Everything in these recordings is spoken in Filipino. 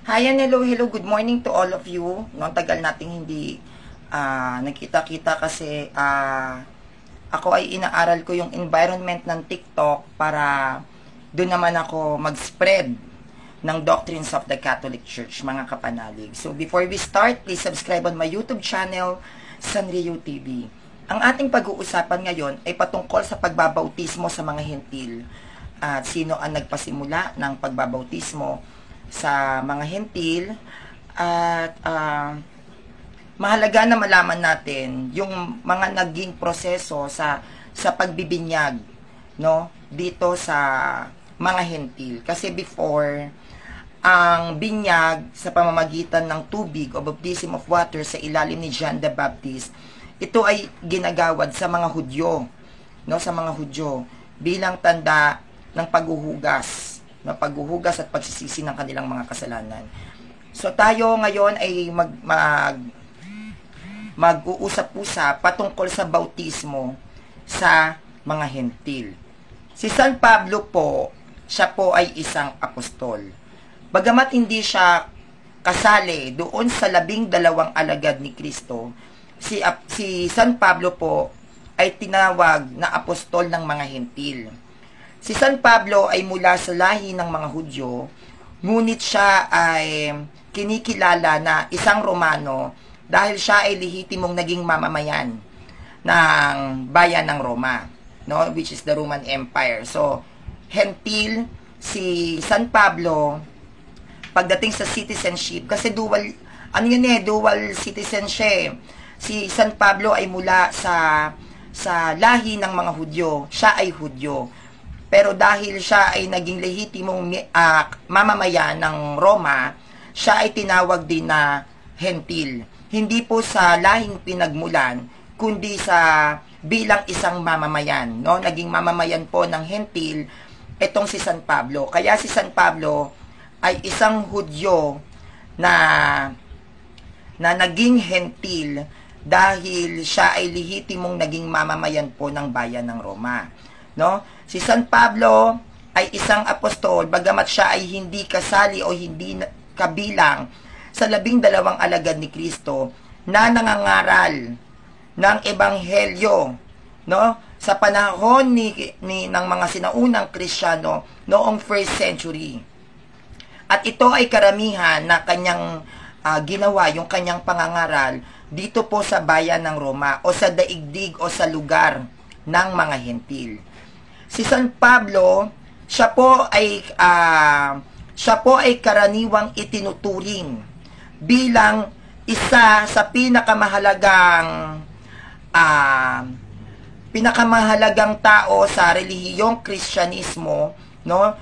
Hi and hello, good morning to all of you. Noong tagal nating hindi nagkita-kita kasi ako ay inaaral ko yung environment ng TikTok para doon naman ako mag-spread ng doctrines of the Catholic Church, mga kapanalig. So before we start, please subscribe on my YouTube channel, Sanrio TV. Ang ating pag-uusapan ngayon ay patungkol sa pagbabautismo sa mga hentil. At sino ang nagpasimula ng pagbabautismo sa mga hentil, at mahalaga na malaman natin yung mga naging proseso sa pagbibinyag, no, dito sa mga hentil. Kasi before, ang binyag sa pamamagitan ng tubig o baptism of water sa ilalim ni John the Baptist, ito ay ginagawad sa mga Hudyo, no, sa mga Hudyo bilang tanda ng paghuhugas, na paghuhugas at pagsisisi ng kanilang mga kasalanan. So tayo ngayon ay mag-uusap-usap patungkol sa bautismo sa mga hentil. Si San Pablo po, siya po ay isang apostol. Bagamat hindi siya kasali doon sa 12 alagad ni Kristo, si San Pablo po ay tinawag na apostol ng mga hentil. Si San Pablo ay mula sa lahi ng mga Hudyo, ngunit siya ay kinikilala na isang Romano dahil siya ay lehitimong naging mamamayan ng bayan ng Roma, no, which is the Roman Empire. So, hentil si San Pablo pagdating sa citizenship, kasi dual citizen siya. Si San Pablo ay mula sa lahi ng mga Hudyo, siya ay Hudyo. Pero dahil siya ay naging lehitimong mamamayan ng Roma, siya ay tinawag din na hentil. Hindi po sa lahing pinagmulan, kundi sa bilang isang mamamayan, no? Naging mamamayan po ng hentil itong si San Pablo. Kaya si San Pablo ay isang Hudyo na naging hentil dahil siya ay lehitimong naging mamamayan po ng bayan ng Roma, no? Si San Pablo ay isang apostol, bagamat siya ay hindi kasali o hindi kabilang sa 12 alagad ni Kristo na nangangaral ng ebanghelyo, no, sa panahon ng mga sinaunang Kristiyano noong 1st century. At ito ay karamihan na kanyang ginawa, yung kanyang pangangaral dito po sa bayan ng Roma o sa daigdig o sa lugar ng mga hentil. Si San Pablo, siya po ay karaniwang itinuturing bilang isa sa pinakamahalagang tao sa relihiyong Kristyanismo, no,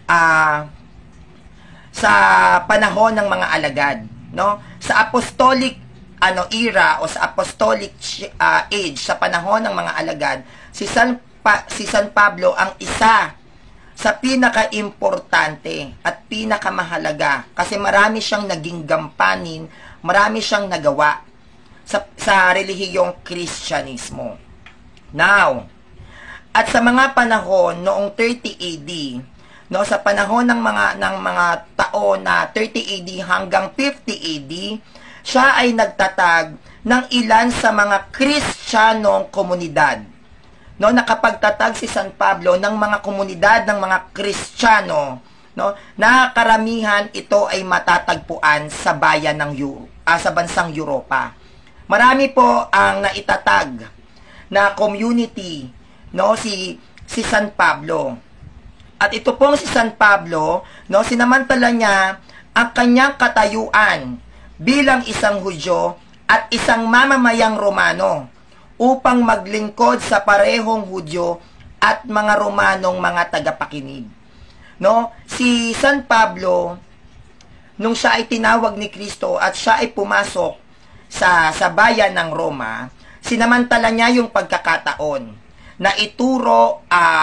sa panahon ng mga alagad, no, sa apostolic era o sa apostolic age, sa panahon ng mga alagad, si San Pablo ang isa sa pinaka-importante at pinakamahalaga kasi marami siyang naging gampanin, marami siyang nagawa sa relihiyong Kristyanismo. Now, at sa mga panahon noong 30 AD, no, sa panahon ng mga taon na 30 AD hanggang 50 AD, siya ay nagtatag ng ilan sa mga Kristiyanong komunidad. No, nakapagtatag si San Pablo ng mga komunidad ng mga Kristiyano, no, na karamihan ito ay matatagpuan sa bayan ng sa bansang Europa. Marami po ang naitatag na community, no, si San Pablo. At ito pong si San Pablo, no, sinamantala niya ang kanyang katayuan bilang isang Hudyo at isang mamamayang Romano upang maglingkod sa parehong Hudyo at mga Romanong mga tagapakinig. No, si San Pablo, nung siya ay tinawag ni Kristo at siya ay pumasok sa bayan ng Roma, sinamantala niya yung pagkakataon na ituro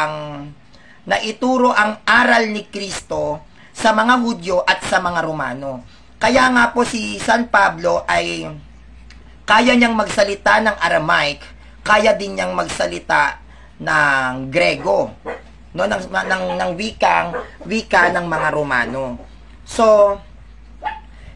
ang aral ni Kristo sa mga Hudyo at sa mga Romano. Kaya nga po si San Pablo ay kaya niyang magsalita ng Aramaic, kaya din niyang magsalita ng Grego, no, ng wika ng mga Romano. So,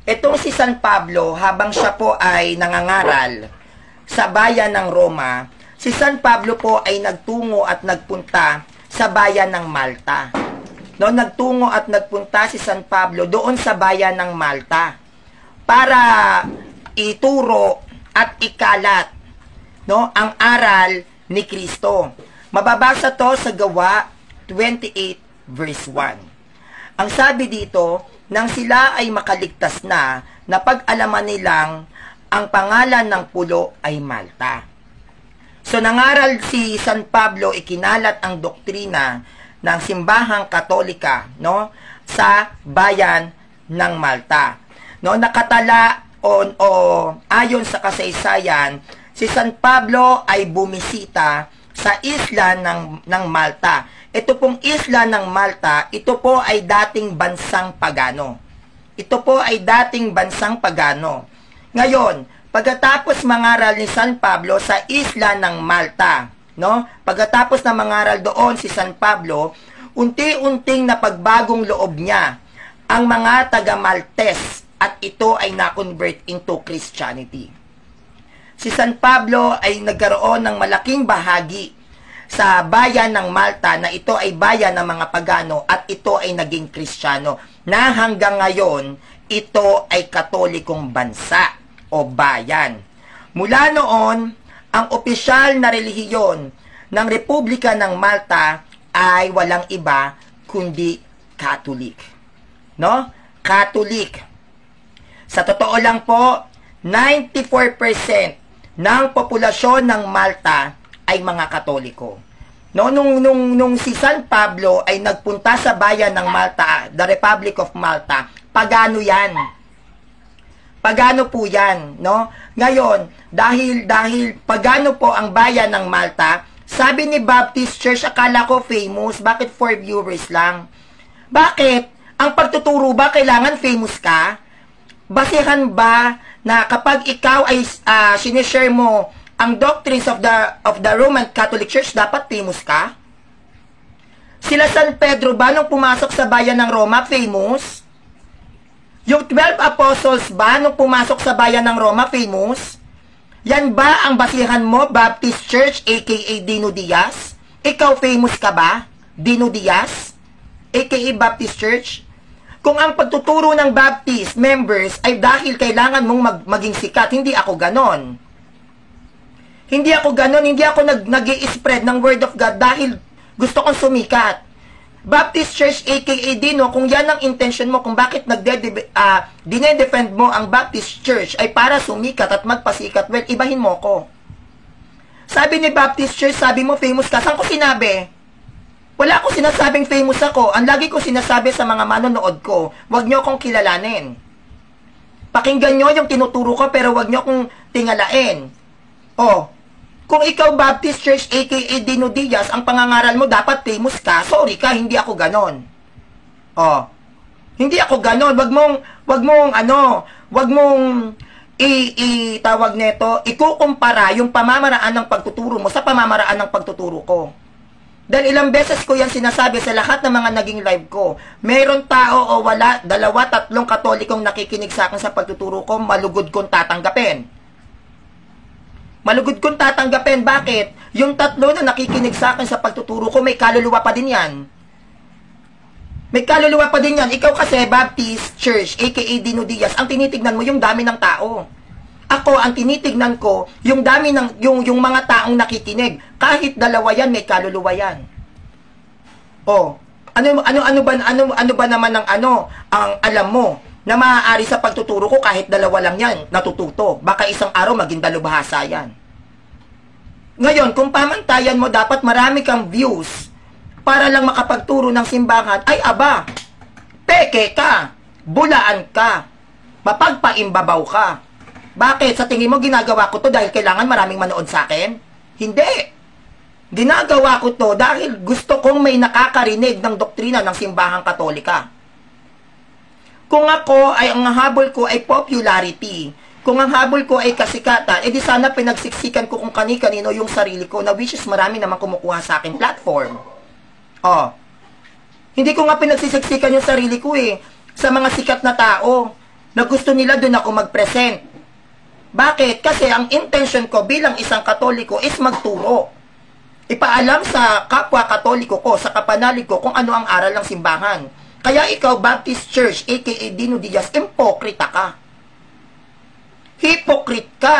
Itong si San Pablo, habang siya po ay nangangaral sa bayan ng Roma, si San Pablo po ay nagtungo at nagpunta sa bayan ng Malta. No, nagtungo at nagpunta si San Pablo doon sa bayan ng Malta para ituro at ikalat, no, ang aral ni Kristo. Mababasa to sa Gawa 28 verse 1. Ang sabi dito, nang sila ay makaligtas na, napag-alaman nilang ang pangalan ng pulo ay Malta. So nangaral si San Pablo, ikinalat ang doktrina ng simbahang Katolika, no, sa bayan ng Malta. No, nakatala o ayon sa kasaysayan, si San Pablo ay bumisita sa isla ng Malta. Ito pong isla ng Malta, ito po ay dating bansang pagano. Ito po ay dating bansang pagano. Ngayon, pagkatapos mangaral ni San Pablo sa isla ng Malta, no? Pagkatapos na mangaral doon si San Pablo, unti-unting napagbagong loob niya ang mga taga-Maltes at ito ay na-convert into Christianity. Si San Pablo ay nagkaroon ng malaking bahagi sa bayan ng Malta na ito ay bayan ng mga pagano at ito ay naging Kristiyano na hanggang ngayon ito ay katolikong bansa o bayan. Mula noon, ang opisyal na relihiyon ng Republika ng Malta ay walang iba kundi Catholic. No? Catholic. Sa totoo lang po, 94% ng populasyon ng Malta ay mga Katoliko. No, nung si San Pablo ay nagpunta sa bayan ng Malta, the Republic of Malta, pagano 'yan. Pagano po 'yan, no? Ngayon, dahil pagano po ang bayan ng Malta, sabi ni Baptist Church, akala ko famous, bakit 4 viewers lang? Bakit? Ang pagtuturo ba kailangan famous ka? Basihan ba na kapag ikaw ay sinishare mo ang doctrines of the Roman Catholic Church, dapat famous ka? Sila San Pedro ba nung pumasok sa bayan ng Roma, famous? Yung 12 apostles ba nung pumasok sa bayan ng Roma, famous? Yan ba ang basihan mo, Baptist Church, aka Dino Diaz? Ikaw famous ka ba, Dino Diaz, aka Baptist Church? Kung ang pagtuturo ng Baptist members ay dahil kailangan mong maging sikat, hindi ako ganon. Hindi ako nag-i-spread ng Word of God dahil gusto kong sumikat. Baptist Church, aka Dino, kung yan ang intention mo, kung bakit dinedefend mo ang Baptist Church ay para sumikat at magpasikat, well, ibahin mo ko. Sabi ni Baptist Church, sabi mo famous ka. Saan ko sinabi? Wala akong sinasabing famous ako. Ang lagi ko sinasabi sa mga manonood ko, wag nyo akong kilalanin. Pakinggan nyo yung tinuturo ko, pero wag nyo akong tingalain. Oh, kung ikaw Baptist Church, aka Dino Diaz, ang pangangaral mo dapat famous ka, sorry ka, hindi ako ganon. Oh, hindi ako ganon. Wag mong tawag neto, ikukumpara yung pamamaraan ng pagtuturo mo sa pamamaraan ng pagtuturo ko. Dahil ilang beses ko yan sinasabi sa lahat ng mga naging live ko. Meron tao o wala, 2, 3 Katolikong nakikinig sa akin sa pagtuturo ko, malugod kong tatanggapin. Malugod kong tatanggapin. Bakit? Yung 3 na nakikinig sa akin sa pagtuturo ko, may kaluluwa pa din yan. May kaluluwa pa din yan. Ikaw kasi, Baptist Church, aka Dino Diaz, ang tinitignan mo yung dami ng tao. Ako, ang tinitignan ko, yung dami ng, yung mga taong nakikinig. Kahit 2 yan, may kaluluwa yan. Oh, ano ba naman ang alam mo na maaari sa pagtuturo ko kahit 2 lang yan, natututo. Baka isang araw maging 2 bahasa yan. Ngayon, kung pamantayan mo, dapat marami kang views para lang makapagturo ng simbahan, ay aba, peke ka, bulaan ka, mapagpaimbabaw ka. Bakit? Sa tingin mo, ginagawa ko to dahil kailangan maraming manood sa akin? Hindi. Ginagawa ko to dahil gusto kong may nakakarinig ng doktrina ng simbahang Katolika. Kung ako ay ang habol ko ay popularity, kung ang habol ko ay kasikatan, edi sana pinagsiksikan ko kung kani-kanino yung sarili ko, na which is marami naman kumukuha sa akin platform. Oh. Hindi ko nga pinagsisiksikan yung sarili ko sa mga sikat na tao na gusto nila doon ako mag-present. Bakit? Kasi ang intention ko bilang isang Katoliko is magturo. Ipaalam sa kapwa Katoliko ko, sa kapanalig ko, kung ano ang aral ng simbahan. Kaya ikaw, Baptist Church, aka Dino Diaz, impokrita ka. Hypocrite ka.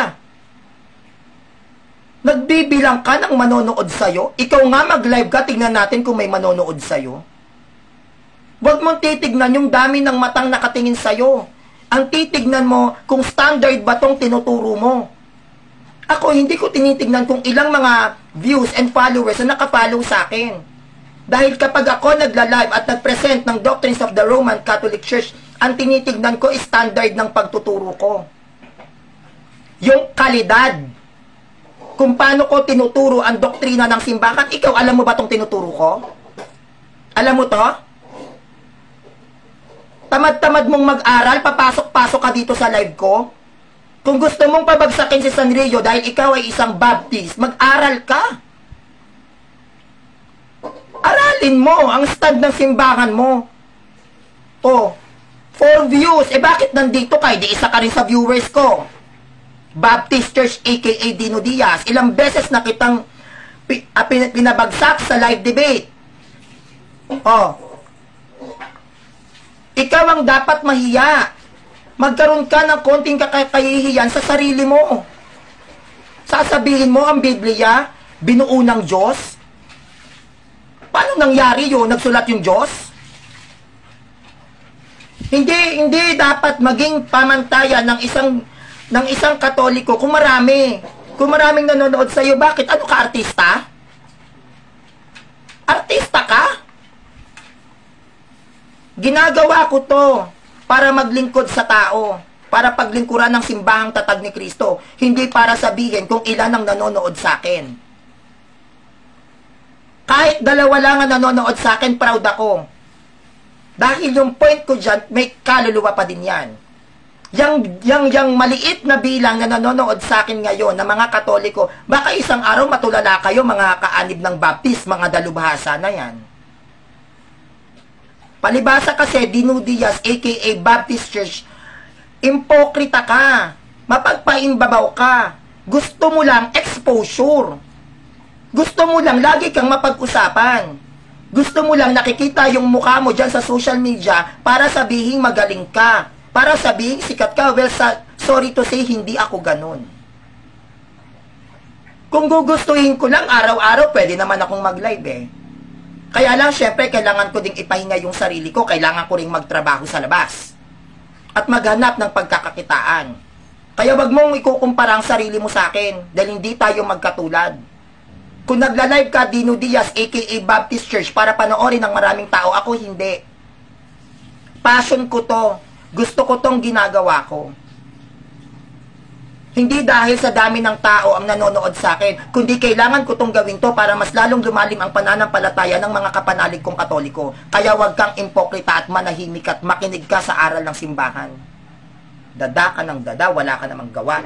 Nagbibilang ka ng manonood sa'yo. Ikaw nga mag-live ka, tignan natin kung may manonood sa'yo. Huwag mong titignan yung dami ng matang nakatingin sa'yo. Ang titignan mo kung standard ba tong tinuturo mo. Ako, hindi ko tinitignan kung ilang mga views and followers na nakafollow sa akin. Dahil kapag ako nagla-live at nag-present ng doctrines of the Roman Catholic Church, ang tinitignan ko is standard ng pagtuturo ko. Yung kalidad. Kung paano ko tinuturo ang doktrina ng simbahan, ikaw, alam mo ba itong tinuturo ko? Alam mo to? Tamad-tamad mong mag-aral, papasok-pasok ka dito sa live ko. Kung gusto mong pabagsakin si Sanrio dahil ikaw ay isang Baptist, mag-aral ka. Aralin mo ang stand ng simbahan mo. Oh, 4 views. Bakit nandito ka? Di isa ka rin sa viewers ko. Baptist Church, aka Dino Diaz. Ilang beses na kitang pinabagsak sa live debate. Oh, ikaw ang dapat mahiya. Magkaroon ka ng konting kakahihiyan sa sarili mo. Sasabihin mo ang Biblia, binuo ng Diyos. Paano nangyari yun? Nagsulat yung Diyos? Hindi dapat maging pamantayan ng isang Katoliko kung marami. Kung maraming nanonood sa iyo, bakit? Ano ka, artista? Artista ka? Ginagawa ko to para maglingkod sa tao, para paglingkuran ng simbahang tatag ni Kristo, hindi para sabihin kung ilan ang nanonood sa akin. Kahit 2 lang ang nanonood sa akin, proud ako. Dahil yung point ko dyan, may kaluluwa pa din yan. Yang maliit na bilang na nanonood sa akin ngayon na mga Katoliko, baka isang araw matulala kayo mga kaanib ng Baptist, mga dalubhasa na yan. Palibasa kasi, Dino Diaz, aka Baptist Church, impokrita ka, mapagpaimbabaw ka, gusto mo lang exposure, gusto mo lang lagi kang mapag-usapan, gusto mo lang nakikita yung mukha mo dyan sa social media para sabihin magaling ka, para sabihin sikat ka. Well, sorry to say, hindi ako ganun. Kung gugustuhin ko lang araw-araw, pwede naman akong mag-live eh. Kaya lang, syempre, kailangan ko ding ipahinga yung sarili ko. Kailangan ko ring magtrabaho sa labas. At maghanap ng pagkakakitaan. Kaya wag mong ikukumpara ang sarili mo sa akin dahil hindi tayo magkatulad. Kung nagla-live ka, Dino Diaz, aka Baptist Church, para panoorin ng maraming tao, ako hindi. Passion ko to. Gusto ko tong ginagawa ko. Hindi dahil sa dami ng tao ang nanonood sa akin, kundi kailangan ko tong gawin to para mas lalong lumalim ang pananampalataya ng mga kapanalig kong Katoliko. Kaya wag kang impokrita at manahimik at makinig ka sa aral ng simbahan. Dada ka ng dada, wala ka namang gawa.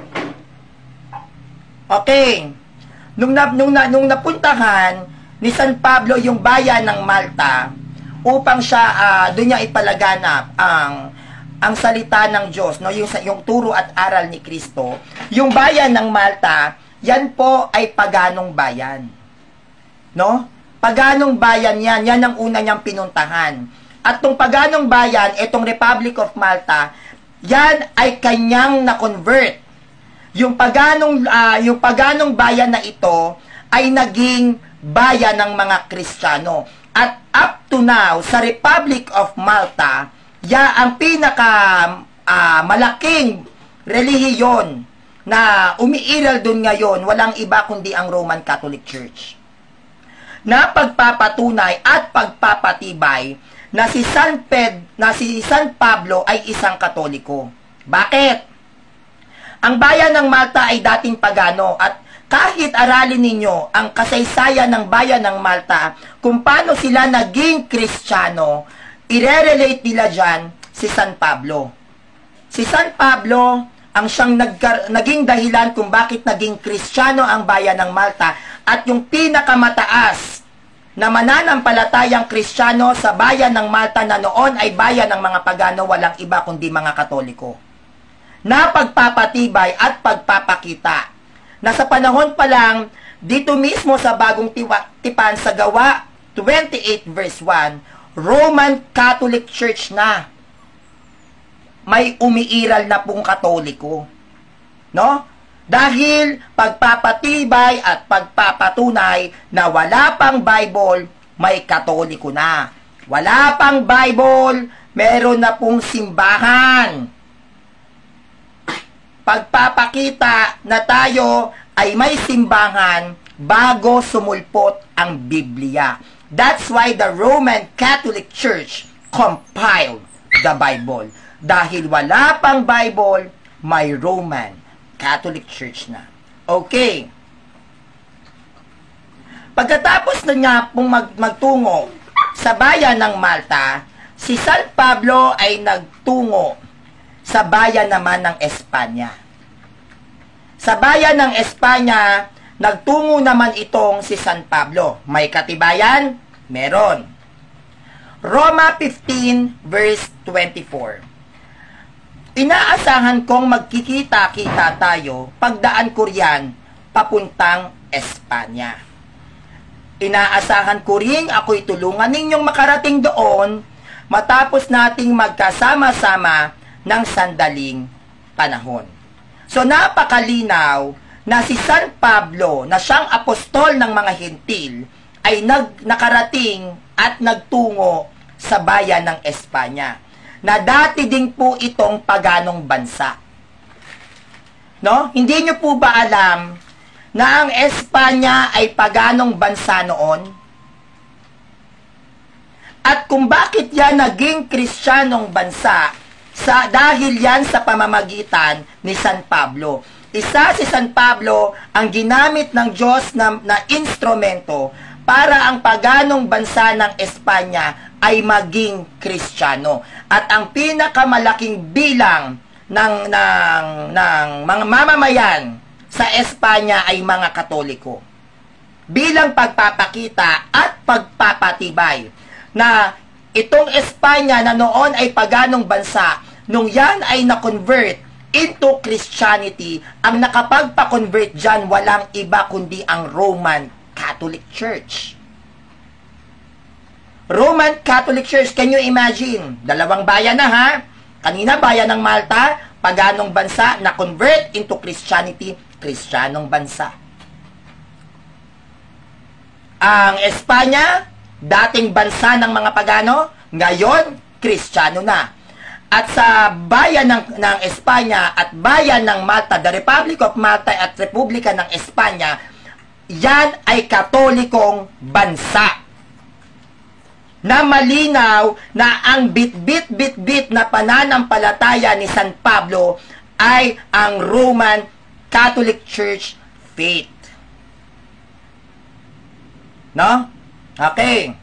Okay. Nung napuntahan ni San Pablo yung bayan ng Malta upang siya doon niya ipalaganap ang salita ng Diyos, no, yung turo at aral ni Kristo. Yung bayan ng Malta, yan po ay paganong bayan. No? Paganong bayan yan. Yan ang una niyang pinuntahan. At tong paganong bayan, itong Republic of Malta, yan ay kanyang na-convert. Yung paganong bayan na ito ay naging bayan ng mga Kristiyano. At up to now, sa Republic of Malta, ang pinaka malaking relihiyon na umiiral dun ngayon, walang iba kundi ang Roman Catholic Church. Na pagpapatunay at pagpapatibay na si San Pablo ay isang Katoliko. Bakit? Ang bayan ng Malta ay dating pagano at kahit aralin ninyo ang kasaysayan ng bayan ng Malta, kung paano sila naging Kristiyano, i-relate nila dyan si San Pablo. Si San Pablo ang siyang naging dahilan kung bakit naging Kristiyano ang bayan ng Malta at yung pinakamataas na mananampalatayang Kristiyano sa bayan ng Malta na noon ay bayan ng mga pagano, walang iba kundi mga Katoliko, na pagpapatibay at pagpapakita na sa panahon pa lang, dito mismo sa Bagong Tipan sa Gawa 28 verse 1, Roman Catholic Church na may umiiral na pong Katoliko. No? Dahil pagpapatibay at pagpapatunay na wala pang Bible, may Katoliko na. Wala pang Bible, meron na pong simbahan. Pagpapakita na tayo ay may simbahan bago sumulpot ang Biblia. That's why the Roman Catholic Church compiled the Bible. Dahil wala pang Bible, may Roman Catholic Church na. Okay. Pagkatapos na niya pong magtungo sa bayan ng Malta, si San Pablo ay nagtungo sa bayan naman ng Espanya. Sa bayan ng Espanya, nagtungo naman itong si San Pablo. May katibayan? Meron. Roma 15 verse 24. Inaasahan kong magkikita-kita tayo pagdaan ko riyan papuntang Espanya. Inaasahan ko rin ako'y tulungan ninyong makarating doon matapos nating magkasama-sama ng sandaling panahon. So napakalinaw na si San Pablo na siyang apostol ng mga Hentil ay nakarating at nagtungo sa bayan ng Espanya, na dati din po itong paganong bansa. No? Hindi nyo po ba alam na ang Espanya ay paganong bansa noon? At kung bakit yan naging Kristiyanong bansa, dahil yan sa pamamagitan ni San Pablo. Isa si San Pablo ang ginamit ng Diyos na instrumento para ang paganong bansa ng Espanya ay maging Kristiyano. At ang pinakamalaking bilang ng mga mamamayan sa Espanya ay mga Katoliko. Bilang pagpapakita at pagpapatibay na itong Espanya na noon ay paganong bansa, nung yan ay na-convert into Christianity, ang nakapagpa-convert dyan walang iba kundi ang Roman Catholic Church. Roman Catholic Church, can you imagine? Dalawang bayan na ha. Kanina bayan ng Malta, paganong bansa, na-convert into Christianity, Kristiyanong bansa. Ang Espanya, dating bansa ng mga pagano, ngayon, Kristiyano na. At sa bayan ng Espanya at bayan ng Malta, the Republic of Malta at Republika ng Espanya, yan ay Katolikong bansa. Na malinaw na ang bit-bit na pananampalataya ni San Pablo ay ang Roman Catholic Church faith. No? Okay.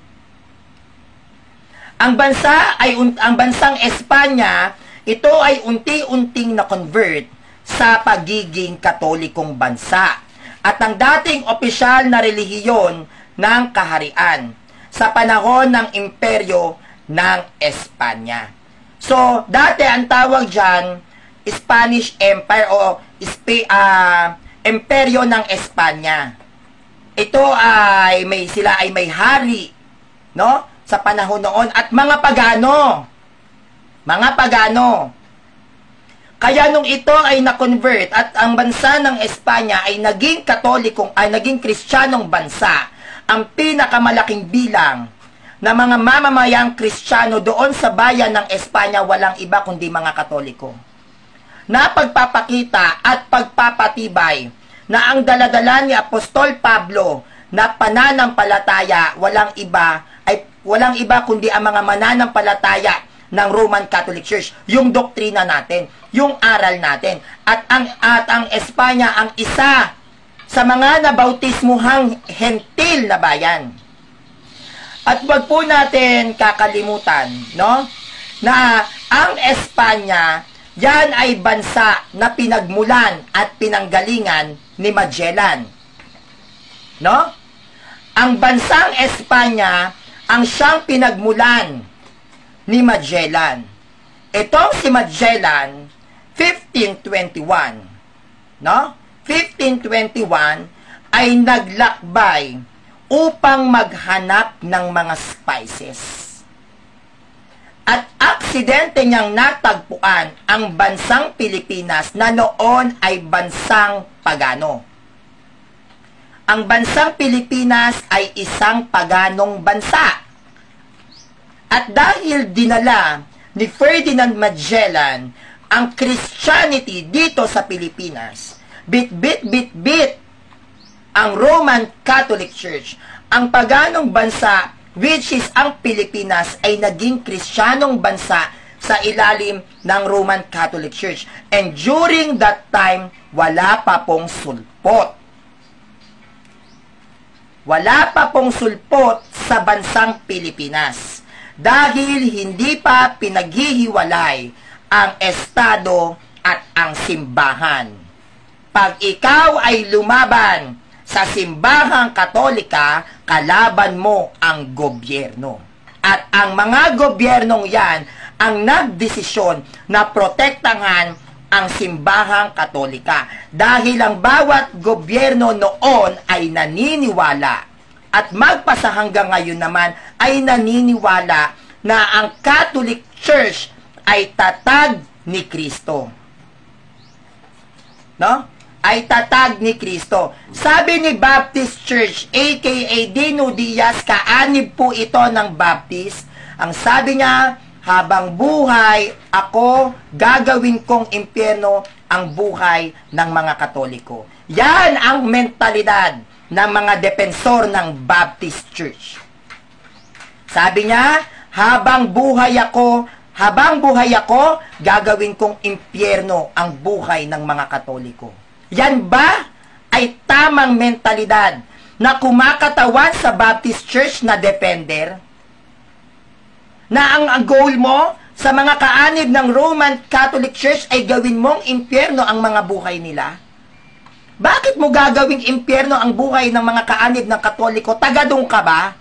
Ang bansang Espanya, ito ay unti-unting na-convert sa pagiging Katolikong bansa at ang dating opisyal na relihiyon ng kaharian sa panahon ng imperyo ng Espanya. So, dati ang tawag dyan, Spanish Empire o Imperyo ng Espanya. Ito ay sila ay may hari, no? Sa panahon noon at mga pagano. Mga pagano. Kaya nung ito ay na-convert at ang bansa ng Espanya ay naging naging Kristiyanong bansa, ang pinakamalaking bilang na mga mamamayang Kristiyano doon sa bayan ng Espanya walang iba kundi mga Katoliko. Na pagpapakita at pagpapatibay na ang daladala ni Apostol Pablo na pananampalataya walang iba kundi ang mga mananampalataya ng Roman Catholic Church, yung doktrina natin, yung aral natin. At ang Espanya ang isa sa mga nabautismuhang Hentil na bayan. At wag po natin kakalimutan, no, na ang Espanya, yan ay bansa na pinagmulan at pinanggalingan ni Magellan. No? Ang bansang Espanya ang siyang pinagmulan ni Magellan. Itong si Magellan, 1521, no? 1521 ay naglakbay upang maghanap ng mga spices. At aksidente niyang natagpuan ang bansang Pilipinas na noon ay bansang pagano. Ang bansang Pilipinas ay isang paganong bansa. At dahil dinala ni Ferdinand Magellan ang Christianity dito sa Pilipinas, bit ang Roman Catholic Church, ang paganong bansa, which is ang Pilipinas, ay naging Kristiyanong bansa sa ilalim ng Roman Catholic Church. And during that time, wala pa pong sulpot. Wala pa pong sulpot sa bansang Pilipinas. Dahil hindi pa pinaghihiwalay ang Estado at ang simbahan. Pag ikaw ay lumaban sa simbahang Katolika, kalaban mo ang gobyerno. At ang mga gobyernong yan ang nagdesisyon na protektahan ang simbahang Katolika. Dahil ang bawat gobyerno noon ay naniniwala at magpasa hanggang ngayon naman ay naniniwala na ang Catholic Church ay tatag ni Kristo. No? Ay tatag ni Kristo. Sabi ni Baptist Church, aka Dino Diaz, kaanib po ito ng Baptist. Ang sabi niya, habang buhay ako, gagawin kong impyerno ang buhay ng mga Katoliko. Yan ang mentalidad ng mga depensor ng Baptist Church. Sabi niya, habang buhay ako, gagawin kong impyerno ang buhay ng mga Katoliko. Yan ba ay tamang mentalidad na kumakatawan sa Baptist Church na defender? Na ang goal mo sa mga kaanib ng Roman Catholic Church ay gawin mong impyerno ang mga buhay nila? Bakit mo gagawing impyerno ang buhay ng mga kaanib ng Katoliko? Tagadong ka ba?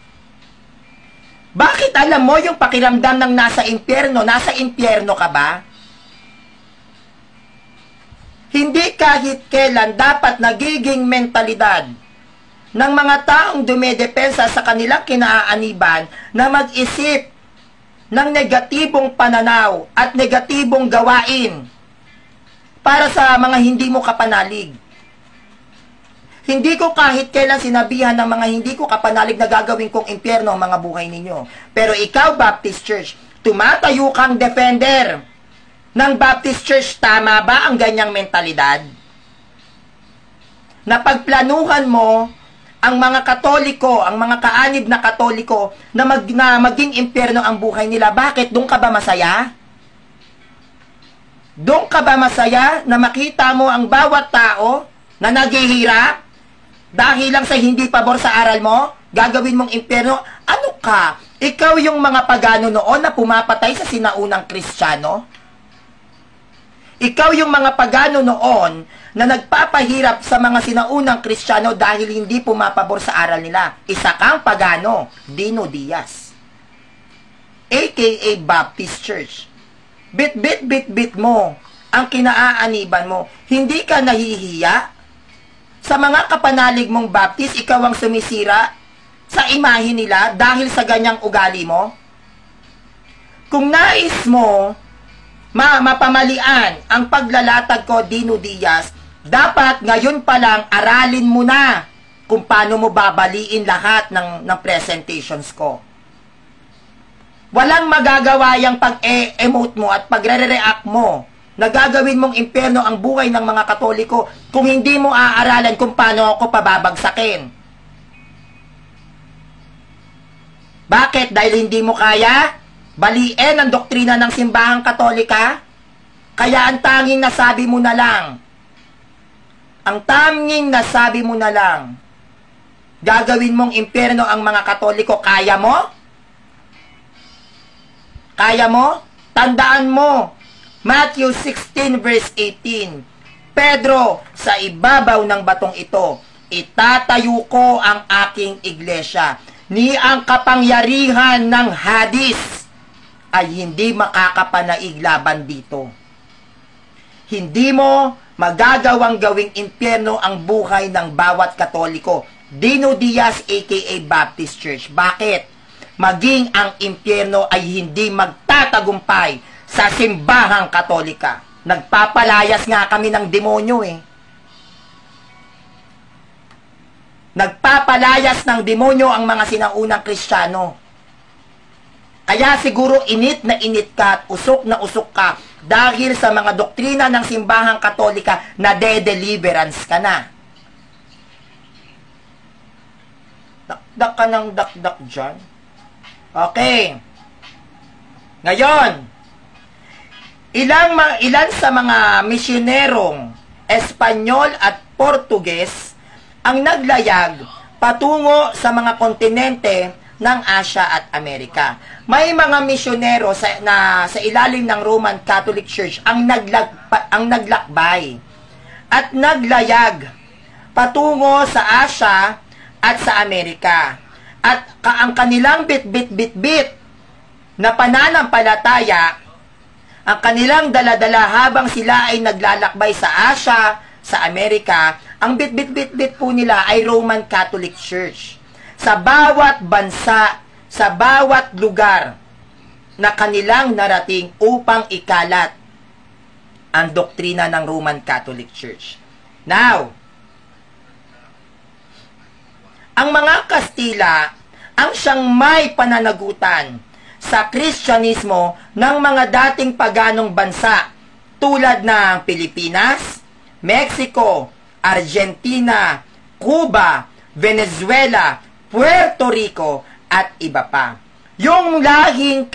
Bakit alam mo yung pakiramdam ng nasa impyerno? Nasa impyerno ka ba? Hindi kahit kailan dapat nagiging mentalidad ng mga taong dumedepensa sa kanilang kinaaaniban na mag-isip ng negatibong pananaw at negatibong gawain para sa mga hindi mo kapanalig. Hindi ko kahit kailan sinabihan ng mga hindi ko kapanalig na gagawin kong impyerno ang mga buhay ninyo. Pero ikaw, Baptist Church, tumatayo kang defender ng Baptist Church. Tama ba ang ganyang mentalidad? Na pagplanuhan mo ang mga Katoliko, ang mga kaanib na Katoliko na maging impyerno ang buhay nila. Bakit? Doon ka ba masaya? Doon ka ba masaya na makita mo ang bawat tao na naghihirap dahil lang sa hindi pabor sa aral mo? Gagawin mong impyerno? Ano ka? Ikaw yung mga pagano noon na pumapatay sa sinaunang Kristiyano? Ikaw yung mga pagano noon na nagpapahirap sa mga sinaunang Kristiyano dahil hindi pumapabor sa aral nila. Isa kang pagano, Dino Diaz, aka Baptist Church. Bit mo ang kinaaaniban mo. Hindi ka nahihiya sa mga kapanalig mong Baptist. Ikaw ang sumisira sa imahe nila dahil sa ganyang ugali mo. Kung nais mo mapamalian ang paglalatag ko, Dino Diaz, dapat ngayon pa lang aralin mo na kung paano mo babaliin lahat ng presentations ko. Walang magagawa yung pag-emote mo at pagre-react mo na gagawin mong impyerno ang buhay ng mga Katoliko kung hindi mo aaralan kung paano ako pababagsakin. Bakit? Dahil hindi mo kaya baliin ang doktrina ng simbahang Katolika? Kaya ang tanging nasabi mo na lang, gagawin mong impyerno ang mga Katoliko. Kaya mo? Kaya mo? Tandaan mo, Matthew 16 verse 18, Pedro, sa ibabaw ng batong ito, itatayo ko ang aking iglesia. Ni ang kapangyarihan ng Hades ay hindi makakapanaig laban dito. Hindi mo magagawang gawing impyerno ang buhay ng bawat Katoliko. Dino Diaz aka Baptist Church. Bakit? Maging ang impyerno ay hindi magtatagumpay sa simbahang Katolika. Nagpapalayas nga kami ng demonyo eh. Nagpapalayas ng demonyo ang mga sinaunang Kristiyano. Kaya siguro init na init ka at usok na usok ka dahil sa mga doktrina ng simbahang Katolika na de-deliverance ka na. Dakdak ka ng dakdak dyan. Okay. Ngayon, ilan sa mga misyonerong Espanyol at Portuges ang naglayag patungo sa mga kontinente ng Asia at Amerika. May mga misyonero sa ilalim ng Roman Catholic Church ang naglakbay at naglayag patungo sa Asia at sa Amerika. At ang kanilang bit na pananampalataya, ang kanilang daladala habang sila ay naglalakbay sa Asia, sa Amerika, ang bit po nila ay Roman Catholic Church. Sa bawat bansa, sa bawat lugar na kanilang narating upang ikalat ang doktrina ng Roman Catholic Church. Now, ang mga Kastila ang siyang may pananagutan sa Kristyanismo ng mga dating paganong bansa tulad ng Pilipinas, Mexico, Argentina, Cuba, Venezuela, Puerto Rico, at iba pa. Yung lahing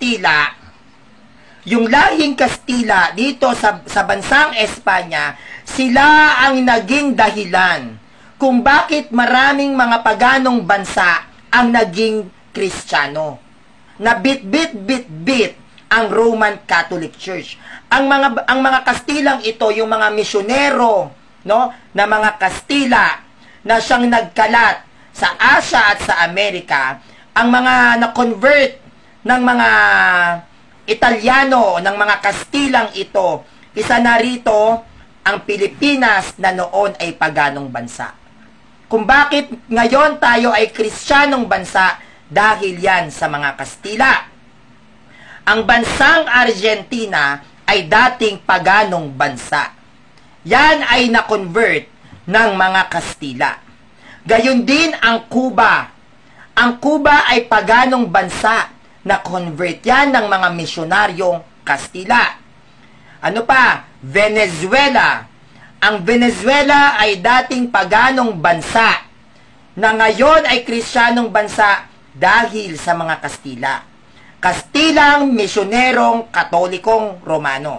Kastila dito sa bansang Espanya, sila ang naging dahilan kung bakit maraming mga paganong bansa ang naging Kristiyano. Na bit ang Roman Catholic Church. Ang mga Kastilang ito, yung mga misyonero, no, na mga Kastila na siyang nagkalat sa Asia at sa Amerika, ang mga na-convert ng mga Italyano, ng mga Kastilang ito, isa na rito ang Pilipinas na noon ay paganong bansa. Kung bakit ngayon tayo ay Kristiyanong bansa, dahil yan sa mga Kastila. Ang bansang Argentina ay dating paganong bansa. Yan ay na-convert ng mga Kastila. Gayon din ang Cuba. Ang Cuba ay paganong bansa na convert yan ng mga misyonaryong Kastila. Ano pa? Venezuela. Ang Venezuela ay dating paganong bansa na ngayon ay Kristiyanong bansa dahil sa mga Kastila. Kastilang misyonerong Katolikong Romano.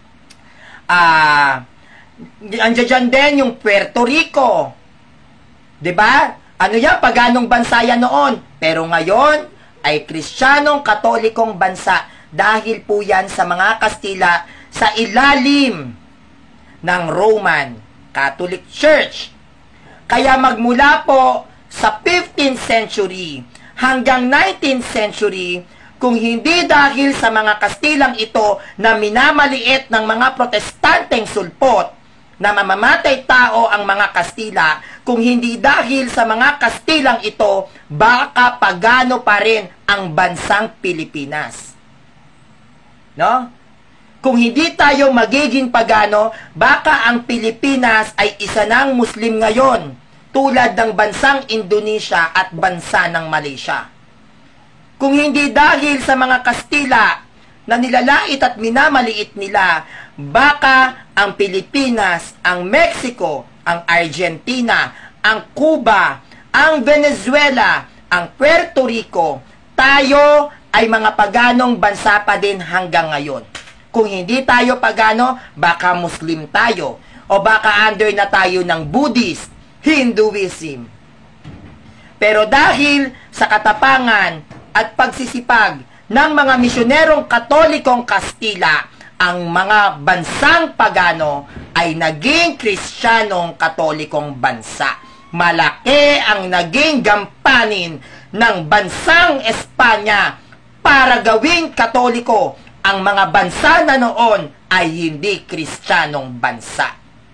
Andiyan din yung Puerto Rico. 'Di ba? Ano yan? Paganong bansa yan noon. Pero ngayon ay Kristiyanong Katolikong bansa dahil po yan sa mga Kastila sa ilalim ng Roman Catholic Church. Kaya magmula po sa 15th century hanggang 19th century, kung hindi dahil sa mga Kastilang ito na minamaliit ng mga Protestanteng sulpot na mamamatay tao ang mga Kastila, kung hindi dahil sa mga Kastilang ito, baka pagano pa rin ang bansang Pilipinas. No? Kung hindi tayo magiging pagano, baka ang Pilipinas ay isa ng Muslim ngayon, tulad ng bansang Indonesia at bansa ng Malaysia. Kung hindi dahil sa mga Kastila na nilalait at minamaliit nila, baka ang Pilipinas, ang Mexico, ang Argentina, ang Cuba, ang Venezuela, ang Puerto Rico, tayo ay mga paganong bansa pa din hanggang ngayon. Kung hindi tayo pagano, baka Muslim tayo, o baka under na tayo ng Buddhist, Hinduism. Pero dahil sa katapangan at pagsisipag ng mga misyonerong Katolikong Kastila, ang mga bansang pagano ay naging Kristiyanong Katolikong bansa. malaki ang naging gampanin ng bansang Espanya para gawing Katoliko ang mga bansa na noon ay hindi Kristiyanong bansa.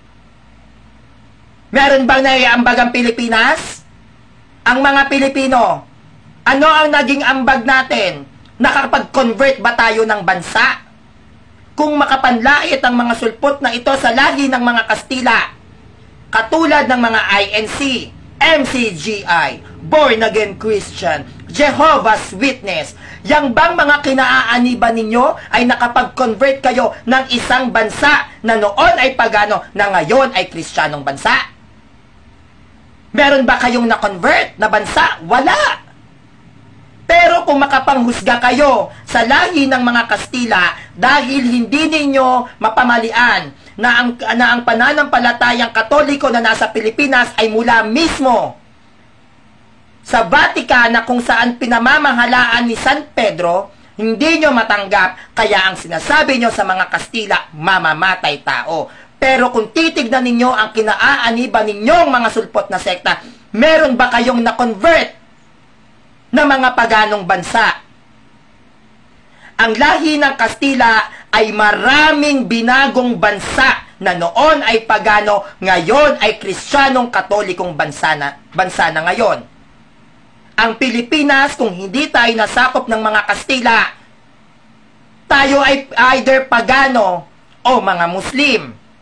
Meron bang naiambag ang Pilipinas? Ang mga Pilipino, ano ang naging ambag natin? Nakapag-convert ba tayo ng bansa? Kung makapanlait ang mga sulpot na ito sa lahi ng mga Kastila, katulad ng mga INC, MCGI, Born Again Christian, Jehovah's Witness, yang bang mga kinaaaniban ninyo ay nakapag-convert kayo ng isang bansa na noon ay pagano, na ngayon ay Kristiyanong bansa? Meron ba kayong na-convert na bansa? Wala! Pero kung makapanghusga kayo sa lahi ng mga Kastila dahil hindi ninyo mapamalian na ang pananampalatayang Katoliko na nasa Pilipinas ay mula mismo sa Vatican na kung saan pinamamahalaan ni San Pedro, hindi nyo matanggap, kaya ang sinasabi nyo sa mga Kastila, mamamatay tao. Pero kung titignan ninyo ang kinaaaniban ninyong mga sulpot na sekta, meron ba kayong na-convert na mga paganong bansa? Ang lahi ng Kastila ay maraming binagong bansa na noon ay pagano, ngayon ay Kristiyanong Katolikong bansa na ngayon. Ang Pilipinas, kung hindi tayo nasakop ng mga Kastila, tayo ay either pagano o mga Muslim.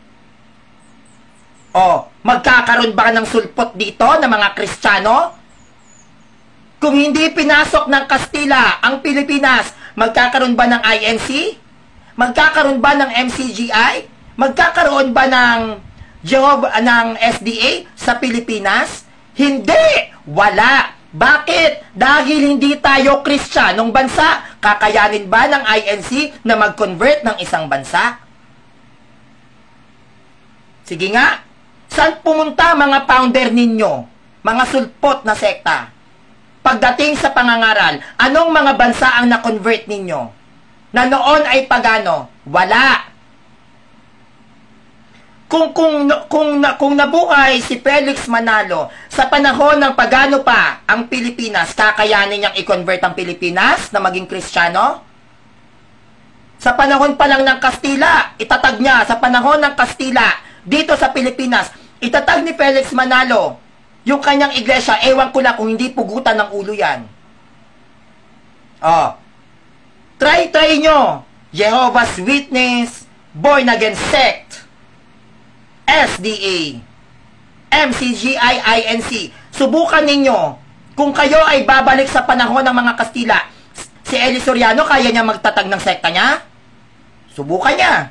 O, magkakaroon ba ng sulpot dito ng mga Kristiyano? Kung hindi pinasok ng Kastila ang Pilipinas, magkakaroon ba ng INC? Magkakaroon ba ng MCGI? Magkakaroon ba ng SDA sa Pilipinas? Hindi! Wala! Bakit? Dahil hindi tayo Kristiyanong bansa. Kakayanin ba ng INC na mag-convert ng isang bansa? Sige nga, saan pumunta mga founder ninyo? Mga sulpot na sekta? Pagdating sa pangangaral, anong mga bansa ang na-convert ninyo? Na noon ay pagano? Wala. Kung nabuhay si Felix Manalo sa panahon ng pagano pa ang Pilipinas, kakayanin niyang i-convert ang Pilipinas na maging Kristiyano? Sa panahon pa lang ng Kastila, itatag niya sa panahon ng Kastila dito sa Pilipinas, itatag ni Felix Manalo yung kanyang iglesia, ewan ko na kung hindi pugutan ng ulo yan. Oh. Try nyo. Jehovah's Witness, Born Again Sect, SDA, MCGI, INC. Subukan ninyo. Kung kayo ay babalik sa panahon ng mga Kastila, si Eli Soriano, kaya niya magtatag ng sekta niya? Subukan niya.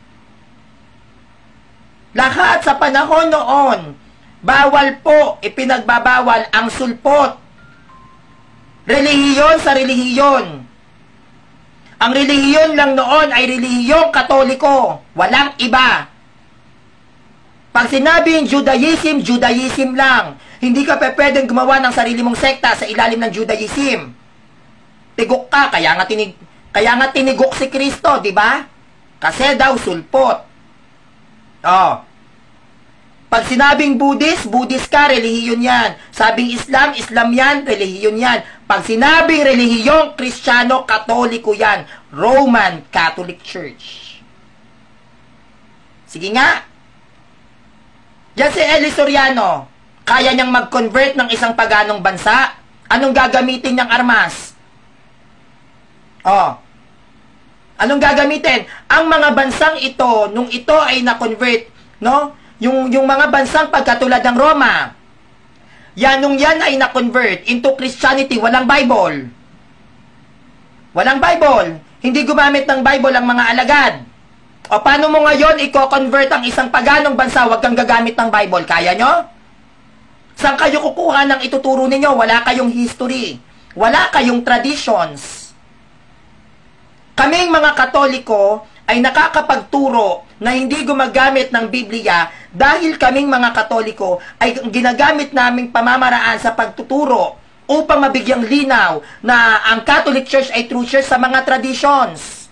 Lahat sa panahon noon, bawal po, ipinagbabawal ang sulpot. Relihiyon sa relihiyon. Ang relihiyon lang noon ay relihiyong Katoliko. Walang iba. Pag sinabing Judaism, Judaism lang. Hindi ka pwedeng gumawa ng sarili mong sekta sa ilalim ng Judaism. Tigok ka, kaya nga tinigok si Kristo, di ba? Kasi daw sulpot. Oh. Pag sinabing Buddhist, Buddhist ka, relihiyon yan. Sabing Islam, Islam yan, relihiyon yan. Pag sinabing relihiyong Kristiyano, Katoliko yan. Roman Catholic Church. Sige nga. Yan si Eli Soriano. Kaya niyang mag-convert ng isang paganong bansa. Anong gagamitin niyang armas? Oh. Anong gagamitin? Ang mga bansang ito, nung ito ay na-convert, no? Yung mga bansang pagkatulad ng Roma, nung yan ay na-convert into Christianity, walang Bible. Walang Bible. Hindi gumamit ng Bible ang mga alagad. O paano mo ngayon i-convert ang isang paganong bansa, wag kang gagamit ng Bible? Kaya nyo? Saan kayo kukuha ng ituturo ninyo? Wala kayong history. Wala kayong traditions. Kaming mga Katoliko ay nakakapagturo na hindi gumagamit ng Biblia dahil kaming mga Katoliko ay ginagamit naming pamamaraan sa pagtuturo upang mabigyang linaw na ang Catholic Church ay true church sa mga traditions.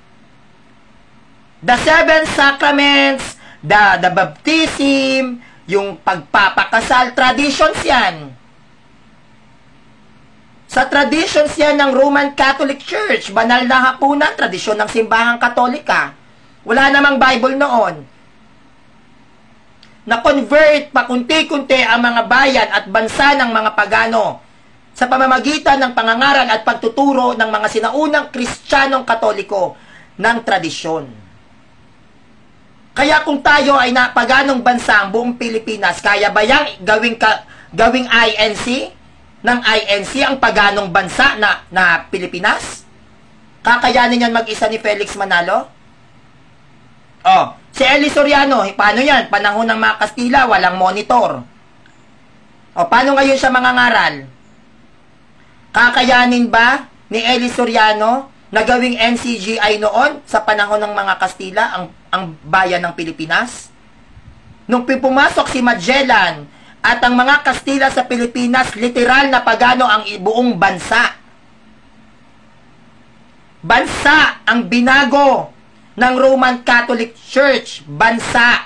The seven sacraments, the baptism, Yung pagpapakasal, traditions yan. Sa traditions yan ng Roman Catholic Church, banal na hapunan, tradisyon ng simbahang Katolika. Wala namang Bible noon. Na-convert pakunti-kunti ang mga bayan at bansa ng mga pagano sa pamamagitan ng pangangaral at pagtuturo ng mga sinaunang Kristiyanong Katoliko ng tradisyon. Kaya kung tayo ay napaganong bansa ang buong Pilipinas, kaya ba yang gawing INC? Ng INC ang paganong bansa na Pilipinas? Kakayanin yan mag-isa ni Felix Manalo? Oh, si Eli Soriano, paano yan? Panahon ng mga Kastila, walang monitor. O, paano ngayon siya mangangaral? Kakayanin ba ni Eli Soriano na gawing NCGI noon sa panahon ng mga Kastila ang bayan ng Pilipinas? Nung pumasok si Magellan at ang mga Kastila sa Pilipinas, literal na pagano ang buong bansa. Bansa ang binago ng Roman Catholic Church. Bansa.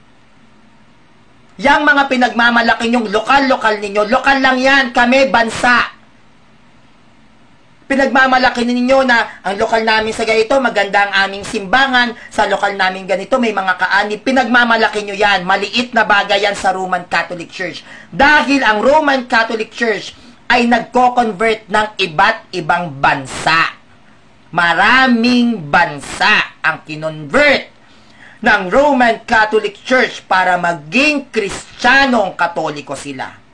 Yang mga pinagmamalaki nyong lokal-lokal ninyo, lokal lang yan, kami bansa. Pinagmamalaki ninyo na ang lokal namin sa ganito, maganda ang aming simbangan, sa lokal namin ganito, may mga kaanib. Pinagmamalaki nyo yan. Maliit na bagay yan sa Roman Catholic Church. Dahil ang Roman Catholic Church ay nagko-convert ng iba't ibang bansa. Maraming bansa ang kinonvert ng Roman Catholic Church para maging Kristiyanong Katoliko sila.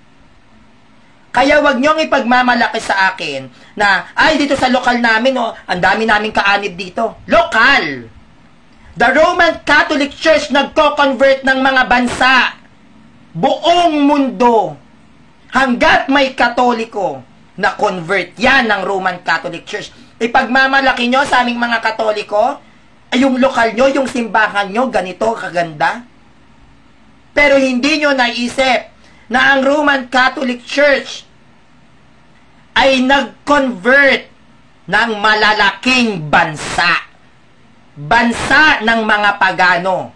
Kaya wag niyong ipagmamalaki sa akin na, ay, dito sa lokal namin, oh, ang dami naming kaanib dito. Lokal! The Roman Catholic Church nagko-convert ng mga bansa. Buong mundo. Hanggat may Katoliko na convert yan ng Roman Catholic Church. Ipagmamalaki nyo sa aming mga Katoliko, ay yung lokal nyo, yung simbahan nyo, ganito kaganda. Pero hindi nyo naisip na ang Roman Catholic Church ay nag-convert ng malalaking bansa. Bansa ng mga pagano.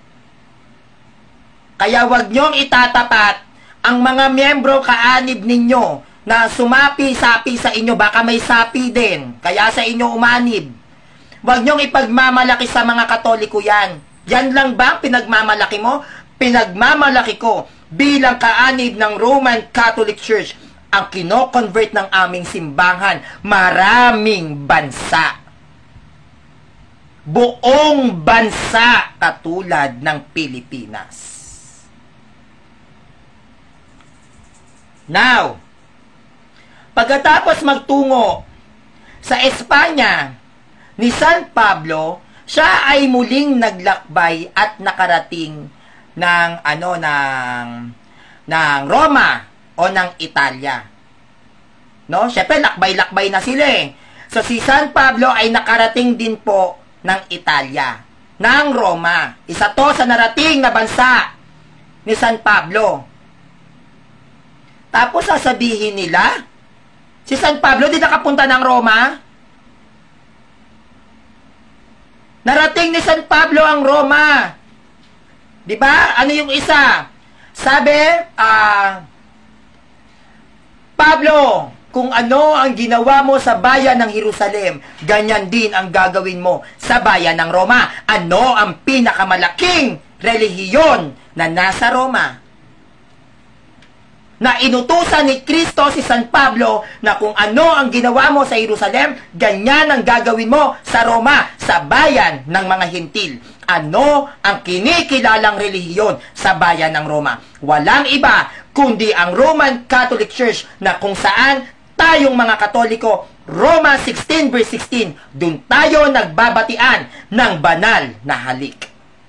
Kaya wag niyong itatapat ang mga miyembro kaanib ninyo na sumapi-sapi sa inyo. Baka may sapi din, kaya sa inyo umanib. Wag niyong ipagmamalaki sa mga Katoliko yan. Yan lang ba pinagmamalaki mo? Pinagmamalaki ko bilang kaanib ng Roman Catholic Church ang kino-convert ng aming simbahan. Maraming bansa. Buong bansa katulad ng Pilipinas. Now, pagkatapos magtungo sa Espanya ni San Pablo, siya ay muling naglakbay at nakarating ng Roma o ng Italia. No? Syempre, lakbay-lakbay na sila eh. So, si San Pablo ay nakarating din po ng Italia, ng Roma. Isa to sa narating na bansa ni San Pablo. Tapos, sasabihin nila, si San Pablo di nakapunta ng Roma? Narating ni San Pablo ang Roma. Diba? Ano yung isa? Sabi, Pablo, kung ano ang ginawa mo sa bayan ng Jerusalem, ganyan din ang gagawin mo sa bayan ng Roma. Ano ang pinakamalaking relihiyon na nasa Roma? Na inutusan ni Kristo si San Pablo na kung ano ang ginawa mo sa Jerusalem, ganyan ang gagawin mo sa Roma, sa bayan ng mga Hintil. Ano ang kinikilalang relihiyon sa bayan ng Roma? Walang iba kundi ang Roman Catholic Church na kung saan tayong mga Katoliko, Roma 16 verse 16, dun tayo nagbabatian ng banal na halik.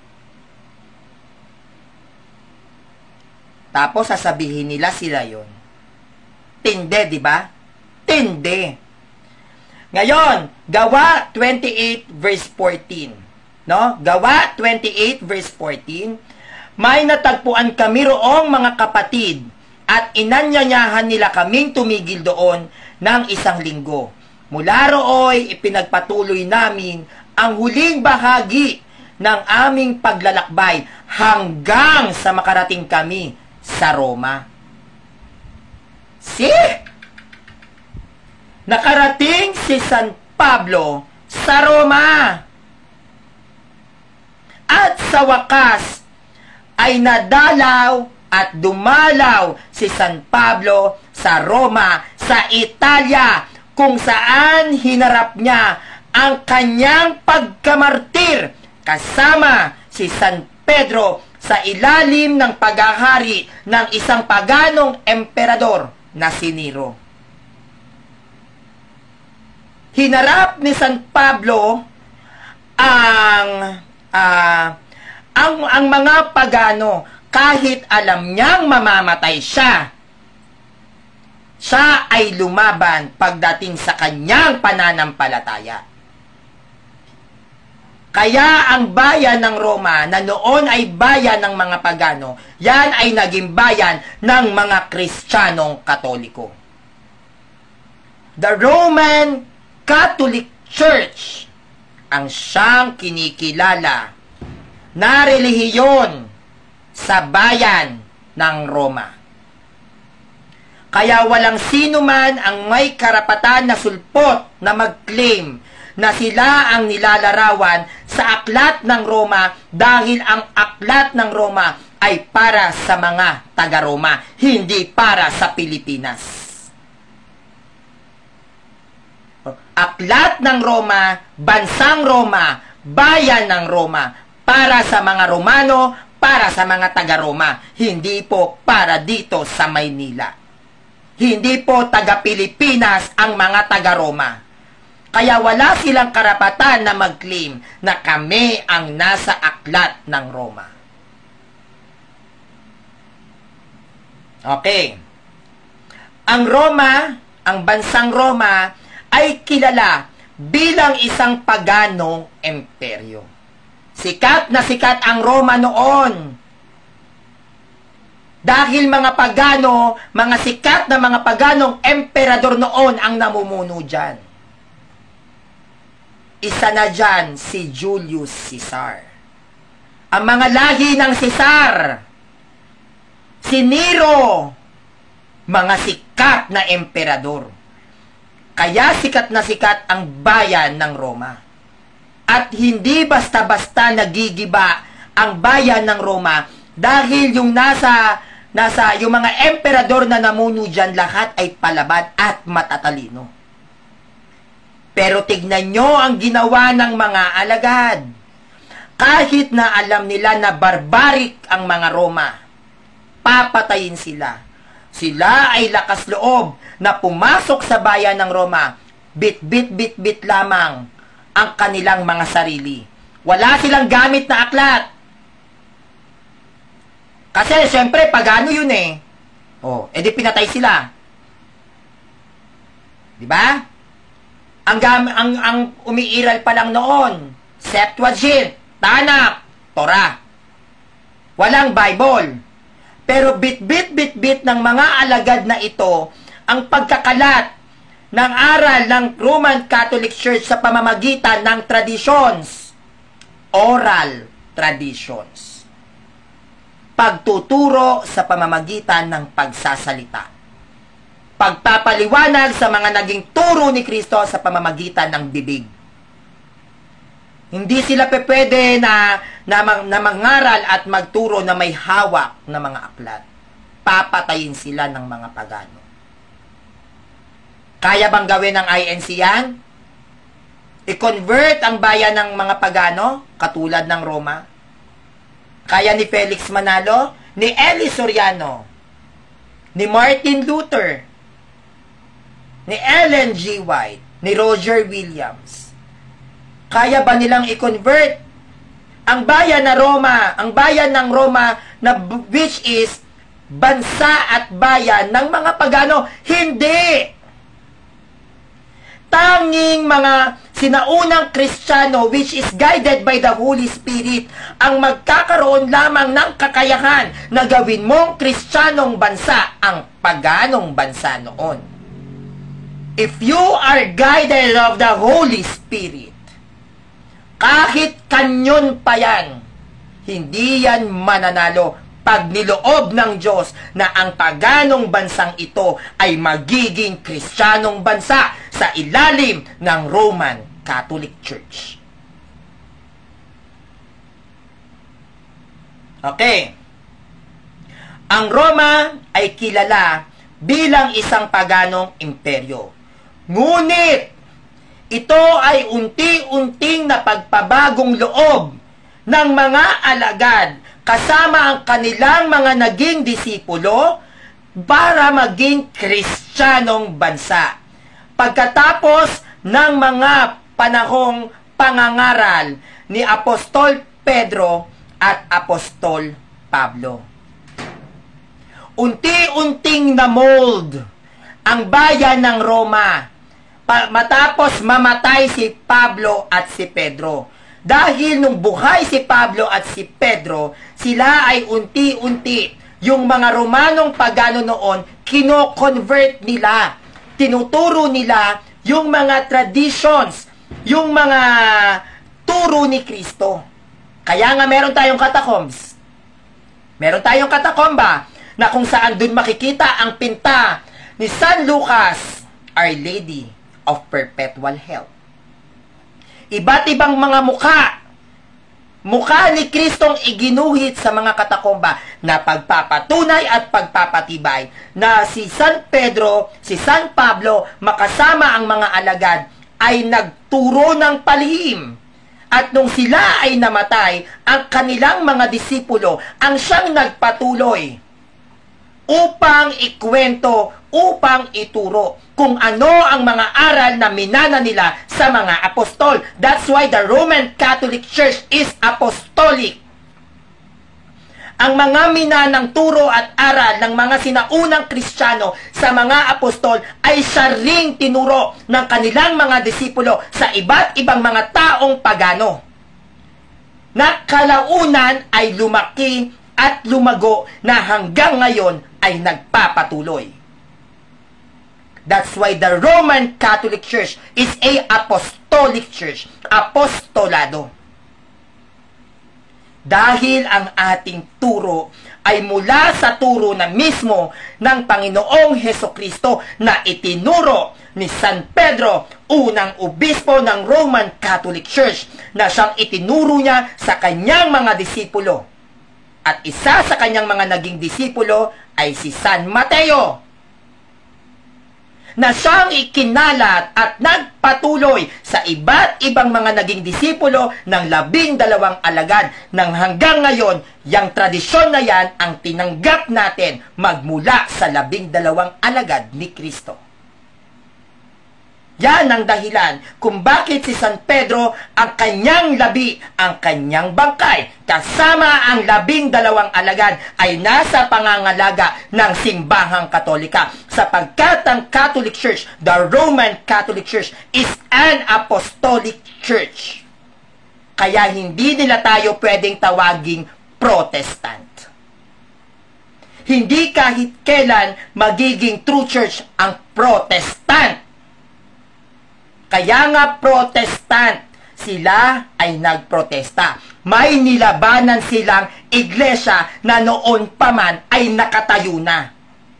Tapos sasabihin nila sila yon. Tinde, di ba? Tinde. Ngayon, Gawa 28 verse 14. No? Gawa 28 verse 14. May natagpuan kami roong mga kapatid at inanyanyahan nila kaming tumigil doon ng 1 linggo. Mula rooy, ipinagpatuloy namin ang huling bahagi ng aming paglalakbay hanggang sa makarating kami sa Roma. Nakarating si San Pablo sa Roma. At sa wakas ay nadalaw at dumalaw si San Pablo sa Roma, sa Italia, kung saan hinarap niya ang kanyang pagkamartir kasama si San Pedro sa ilalim ng paghahari ng isang paganong emperador na si Nero. Hinarap ni San Pablo ang mga pagano kahit alam niyang mamamatay siya. Siya ay lumaban pagdating sa kanyang pananampalataya. Kaya ang bayan ng Roma na noon ay bayan ng mga pagano, yan ay naging bayan ng mga Kristiyanong Katoliko. The Roman Catholic Church ang siyang kinikilala na relihiyon sa bayan ng Roma. Kaya walang sino man ang may karapatan na sulpot na mag-claim na sila ang nilalarawan sa aklat ng Roma dahil ang aklat ng Roma ay para sa mga taga-Roma, hindi para sa Pilipinas. Aklat ng Roma, bansang Roma, bayan ng Roma, para sa mga Romano, para sa mga taga-Roma, hindi po para dito sa Maynila. Hindi po taga-Pilipinas ang mga taga-Roma. Kaya wala silang karapatan na mag-claim na kami ang nasa aklat ng Roma. Okay. Ang Roma, ang bansang Roma, ay kilala bilang isang paganong imperyo. Sikat na sikat ang Roma noon. Dahil mga pagano, mga sikat na mga paganong emperador noon ang namumuno dyan. Isa na dyan si Julius Caesar. Ang mga lahi ng Caesar, si Nero, mga sikat na emperador. Kaya sikat na sikat ang bayan ng Roma. At hindi basta-basta nagigiba ang bayan ng Roma dahil yung yung mga emperador na namuno dyan, lahat ay palaban at matatalino. Pero tignan nyo ang ginawa ng mga alagad. Kahit na alam nila na barbaric ang mga Roma, papatayin sila. Sila ay lakas loob na pumasok sa bayan ng Roma. Bit lamang ang kanilang mga sarili. Wala silang gamit na aklat. Kasi syempre pagano yun eh. Edi pinatay sila. Di ba? Ang umiiral pa lang noon, Septuagint, Tanakh, Torah. Walang Bible. Pero bit ng mga alagad na ito ang pagkakalat ng aral ng Roman Catholic Church sa pamamagitan ng traditions, oral traditions. Pagtuturo sa pamamagitan ng pagsasalita. Pagpapaliwanag sa mga naging turo ni Kristo sa pamamagitan ng bibig. Hindi sila pwede na mangaral at magturo na may hawak na mga aklat. Papatayin sila ng mga pagano. Kaya bang gawin ng INC yan? I-convert ang bayan ng mga pagano, katulad ng Roma? Kaya ni Felix Manalo, ni Eli Soriano, ni Martin Luther, ni Ellen G. White, ni Roger Williams. Kaya ba nilang i-convert ang bayan na Roma, ang bayan ng Roma na which is bansa at bayan ng mga pagano? Hindi! Tanging mga sinaunang Kristiyano which is guided by the Holy Spirit ang magkakaroon lamang ng kakayahan na gawin mong Kristiyanong bansa ang paganong bansa noon. If you are guided of the Holy Spirit, kahit kanyon pa yan, hindi yan mananalo pag niloob ng Diyos na ang paganong bansang ito ay magiging Kristiyanong bansa sa ilalim ng Roman Catholic Church. Okay. Ang Roma ay kilala bilang isang paganong imperyo. Ngunit, ito ay unti-unting napagpabagong loob ng mga alagad kasama ang kanilang mga naging disipulo para maging Kristiyanong bansa. Pagkatapos ng mga panahong pangangaral ni Apostol Pedro at Apostol Pablo. Unti-unting na-mold ang bayan ng Roma matapos mamatay si Pablo at si Pedro. Dahil nung buhay si Pablo at si Pedro, sila ay unti-unti, yung mga Romanong pagano noon, kino-convert nila. Tinuturo nila yung mga traditions, yung mga turo ni Kristo. Kaya nga meron tayong catacombs. Meron tayong katakomba na kung saan dun makikita ang pinta ni San Lucas, Our Lady of Perpetual Help. Iba't ibang mga mukha ni Kristong iginuhit sa mga katakomba na pagpapatunay at pagpapatibay na si San Pedro, si San Pablo, makasama ang mga alagad ay nagturo ng palihim. At nung sila ay namatay, ang kanilang mga disipulo ang siyang nagpatuloy upang ikwento, upang ituro kung ano ang mga aral na minana nila sa mga apostol. That's why the Roman Catholic Church is apostolic. Ang mga minanang turo at aral ng mga sinaunang Kristiyano sa mga apostol ay siya ring tinuro ng kanilang mga disipulo sa iba't ibang mga taong pagano na kalaunan ay lumaki at lumago na hanggang ngayon ay nagpapatuloy. That's why the Roman Catholic Church is a apostolic church. Apostolado. Dahil ang ating turo ay mula sa turo na mismo ng Panginoong Hesukristo na itinuro ni San Pedro, unang obispo ng Roman Catholic Church, na siyang itinuro niya sa kanyang mga disipulo. At isa sa kanyang mga naging disipulo ay si San Mateo, na siyang ikinalat at nagpatuloy sa iba't ibang mga naging disipulo ng 12 alagad nang hanggang ngayon, yang tradisyon na yan ang tinanggap natin magmula sa 12 alagad ni Kristo. Yan ang dahilan kung bakit si San Pedro ang kanyang labi, ang kanyang bangkay, kasama ang 12 alagad ay nasa pangangalaga ng simbahang Katolika, sapagkat ang Catholic Church, the Roman Catholic Church, is an apostolic church. Kaya hindi nila tayo pwedeng tawaging Protestant. Hindi kahit kailan magiging true church ang Protestant. Kaya nga Protestant, sila ay nagprotesta. May nilabanan silang iglesia na noon pa man ay nakatayo na.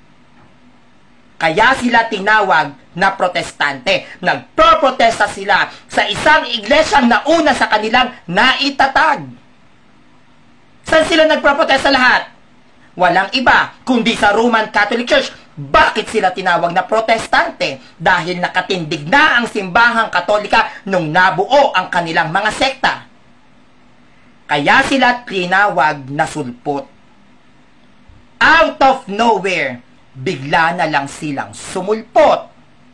Kaya sila tinawag na protestante. Nagproprotesta sila sa isang iglesia na una sa kanilang naitatag. Saan sila nagproprotesta lahat? Walang iba kundi sa Roman Catholic Church. Bakit sila tinawag na protestante? Dahil nakatindig na ang simbahang Katolika nung nabuo ang kanilang mga sekta. Kaya sila tinawag na sulpot. Out of nowhere, bigla na lang silang sumulpot.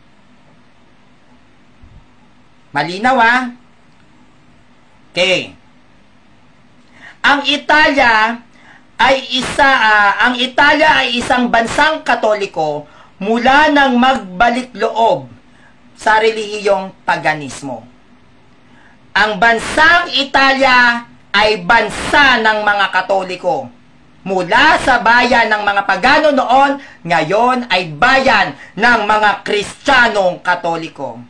Malinaw, ha? Okay. Ang Italia ay isang bansang Katoliko mula nang magbalik loob sa relihiyong paganismo. Ang bansang Italia ay bansa ng mga Katoliko. Mula sa bayan ng mga pagano noon, ngayon ay bayan ng mga Kristiyanong Katoliko.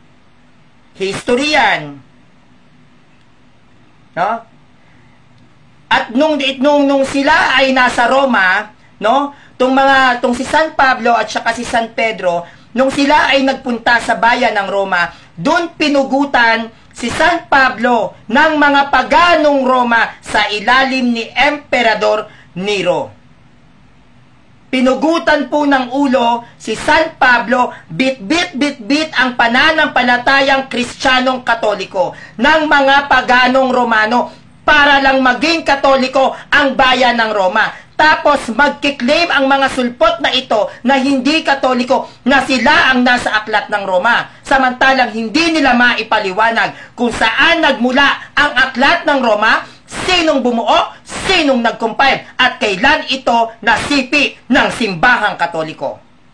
History yan. No? At nung sila ay nasa Roma, no? Tong si San Pablo at saka si San Pedro, nung sila ay nagpunta sa bayan ng Roma, doon pinugutan si San Pablo ng mga paganong Roma sa ilalim ni Emperador Nero. Pinugutan po ng ulo si San Pablo, bit ang pananampalatayang Kristiyanong Katoliko ng mga paganong Romano para lang maging Katoliko ang bayan ng Roma. Tapos magkiklaim ang mga sulpot na ito na hindi Katoliko na sila ang nasa aklat ng Roma. Samantalang hindi nila maipaliwanag kung saan nagmula ang aklat ng Roma, sinong bumuo, sinong nag-compile, at kailan ito nasipi ng simbahang Katoliko.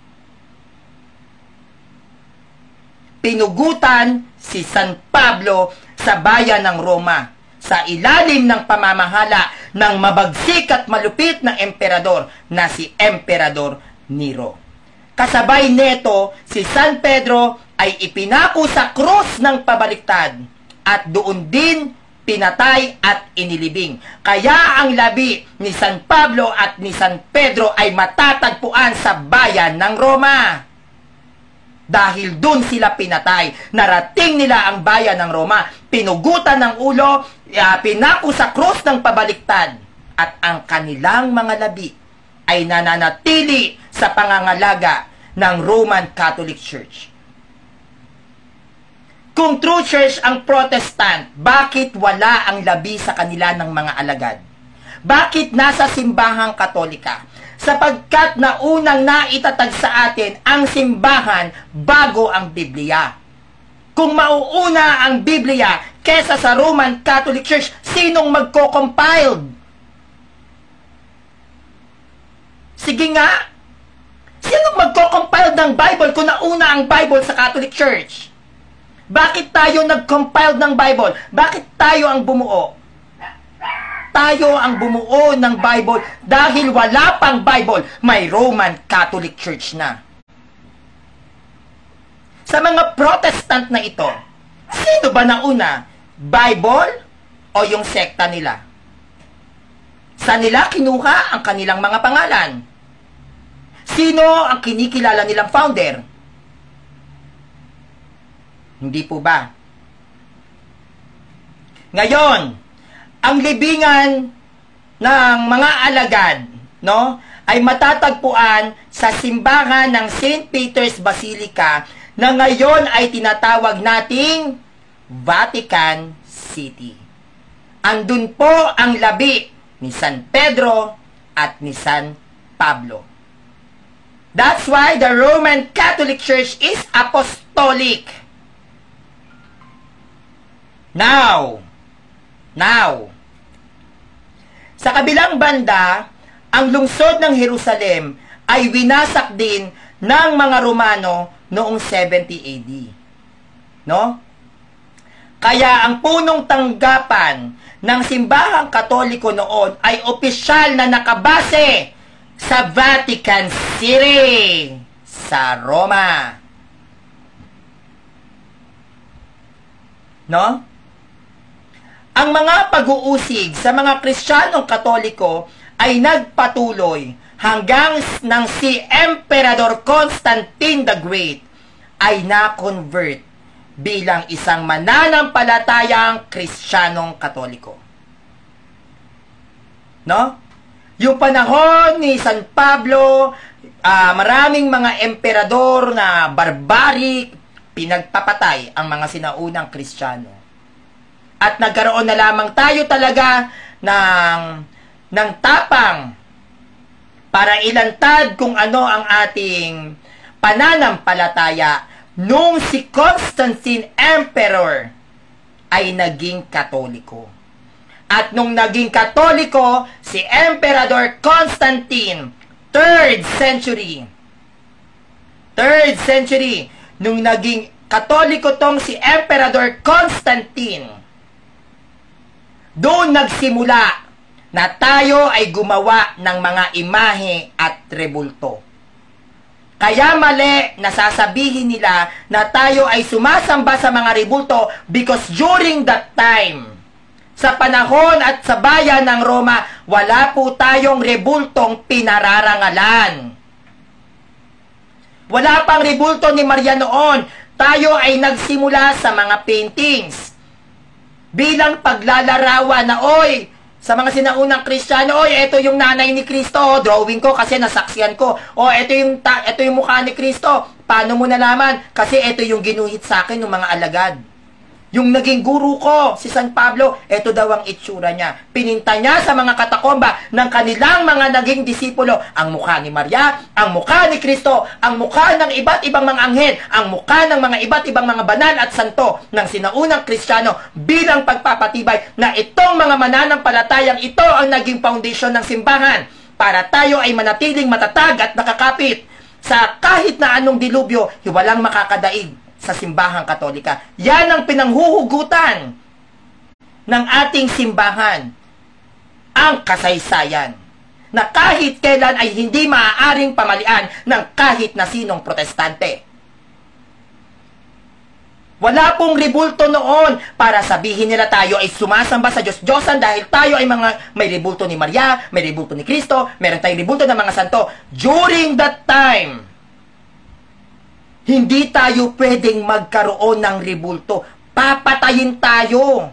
Pinugutan si San Pablo sa bayan ng Roma sa ilalim ng pamamahala ng mabagsik at malupit na emperador na si Emperador Nero. Kasabay neto, si San Pedro ay ipinako sa krus ng pabaliktad at doon din pinatay at inilibing. Kaya ang labi ni San Pablo at ni San Pedro ay matatagpuan sa bayan ng Roma. Dahil dun sila pinatay, narating nila ang bayan ng Roma, pinugutan ng ulo, pinako sa krus ng pabaliktad, at ang kanilang mga labi ay nananatili sa pangangalaga ng Roman Catholic Church. Kung true church ang Protestant, bakit wala ang labi sa kanila ng mga alagad? Bakit nasa simbahang Katolika? Sapagkat na unang naitatag sa atin ang simbahan bago ang Biblia. Kung mauuna ang Biblia kesa sa Roman Catholic Church, sinong magko-compiled? Sige nga, sinong magko-compiled ng Bible kung nauna ang Bible sa Catholic Church? Bakit tayo nag-compiled ng Bible? Bakit tayo ang bumuo? Tayo ang bumuo ng Bible dahil wala pang Bible, may Roman Catholic Church na. Sa mga Protestant na ito, sino ba nauna? Bible o yung sekta nila? Saan nila kinuha ang kanilang mga pangalan? Sino ang kinikilala nilang founder? Hindi po ba? Ngayon, ang libingan ng mga alagad, no, ay matatagpuan sa simbahan ng St. Peter's Basilica na ngayon ay tinatawag nating Vatican City. Andun po ang labi ni San Pedro at ni San Pablo. That's why the Roman Catholic Church is apostolic. Now, sa kabilang banda, ang lungsod ng Jerusalem ay winasak din ng mga Romano noong 70 AD. No? Kaya ang punong tanggapan ng simbahang Katoliko noon ay opisyal na nakabase sa Vatican City, sa Roma. No? Ang mga pag-uusig sa mga Kristiyanong Katoliko ay nagpatuloy hanggang nang si Emperador Constantine the Great ay na-convert bilang isang mananampalatayang Kristiyanong Katoliko. No? Yung panahon ni San Pablo, maraming mga emperador na barbaric, pinagpapatay ang mga sinaunang Kristiyano. At nagkaroon na lamang tayo talaga ng tapang para ilantad kung ano ang ating pananampalataya nung si Constantine Emperor ay naging Katoliko. At nung naging Katoliko, si Emperador Constantine, 3rd century, nung naging Katoliko tong si Emperador Constantine, doon nagsimula na tayo ay gumawa ng mga imahe at rebulto. Kaya mali na sasabihin nila na tayo ay sumasamba sa mga rebulto because during that time, Sa panahon at sa bayan ng Roma, wala po tayong rebultong pinararangalan. Wala pang rebulto ni Maria noon. Tayo ay nagsimula sa mga paintings. Bilang paglalarawan na, oy, sa mga sinaunang Kristiyano, oy, ito yung nanay ni Kristo, drawing ko kasi nasaksiyan ko. O, ito yung mukha ni Kristo. Paano mo nalaman? Kasi ito yung ginuhit sa akin ng mga alagad. Yung naging guru ko, si San Pablo, ito daw ang itsura niya. Pininta niya sa mga katakomba ng kanilang mga naging disipulo ang mukha ni Maria, ang mukha ni Kristo, ang mukha ng iba't ibang mga anghel, ang mukha ng mga iba't ibang mga banal at santo ng sinaunang Kristiyano bilang pagpapatibay na itong mga mananampalatayang ito ang naging foundation ng simbahan para tayo ay manatiling matatag at nakakapit sa kahit na anong dilubyo, walang makakadaig sa simbahang Katolika. Yan ang pinanghuhugutan ng ating simbahan, ang kasaysayan, na kahit kailan ay hindi maaaring pamalian ng kahit na sinong protestante. Wala pong rebulto noon para sabihin nila tayo ay sumasamba sa Diyos-Diyosan dahil tayo ay may rebulto ni Maria, may rebulto ni Kristo, meron tayong rebulto ng mga santo. During that time, hindi tayo pwedeng magkaroon ng rebulto. Papatayin tayo.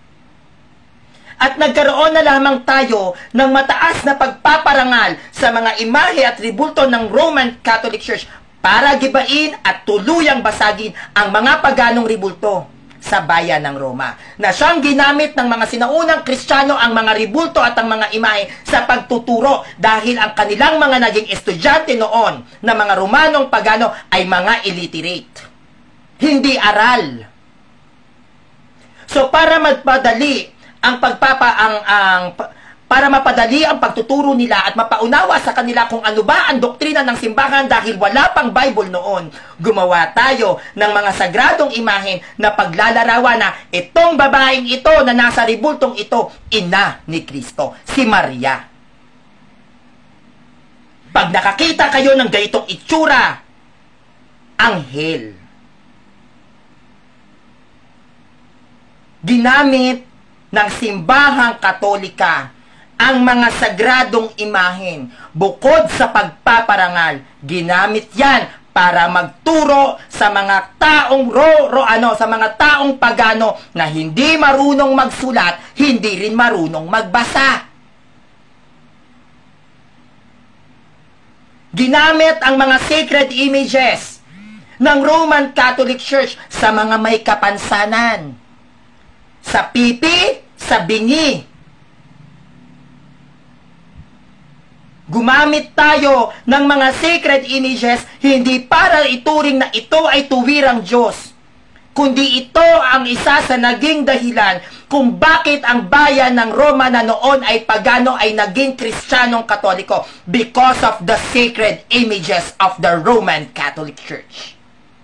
At nagkaroon na lamang tayo ng mataas na pagpaparangal sa mga imahe at rebulto ng Roman Catholic Church para gibain at tuluyang basagin ang mga paganong rebulto sa bayan ng Roma, na siyang ginamit ng mga sinaunang Kristiyano ang mga rebulto at ang mga imahe sa pagtuturo dahil ang kanilang mga naging estudyante noon na mga Romanong pagano ay mga illiterate. Hindi aral. So para mapadali para mapadali ang pagtuturo nila at mapaunawa sa kanila kung ano ba ang doktrina ng simbahan dahil wala pang Bible noon, gumawa tayo ng mga sagradong imahen na paglalarawan na itong babaeng ito na nasa rebultong ito, ina ni Kristo, si Maria. Pag nakakita kayo ng ganitong itsura, anghel. Ginamit ng simbahang Katolika ang mga sagradong imahen. Bukod sa pagpaparangal, ginamit yan para magturo sa mga taong sa mga taong pagano na hindi marunong magsulat, hindi rin marunong magbasa. Ginamit ang mga sacred images ng Roman Catholic Church sa mga may kapansanan. Sa pipi, sa bingi. Gumamit tayo ng mga sacred images hindi para ituring na ito ay tuwirang Diyos, kundi ito ang isa sa naging dahilan kung bakit ang bayan ng Roma na noon ay pagano ay naging Kristiyanong Katoliko, because of the sacred images of the Roman Catholic Church.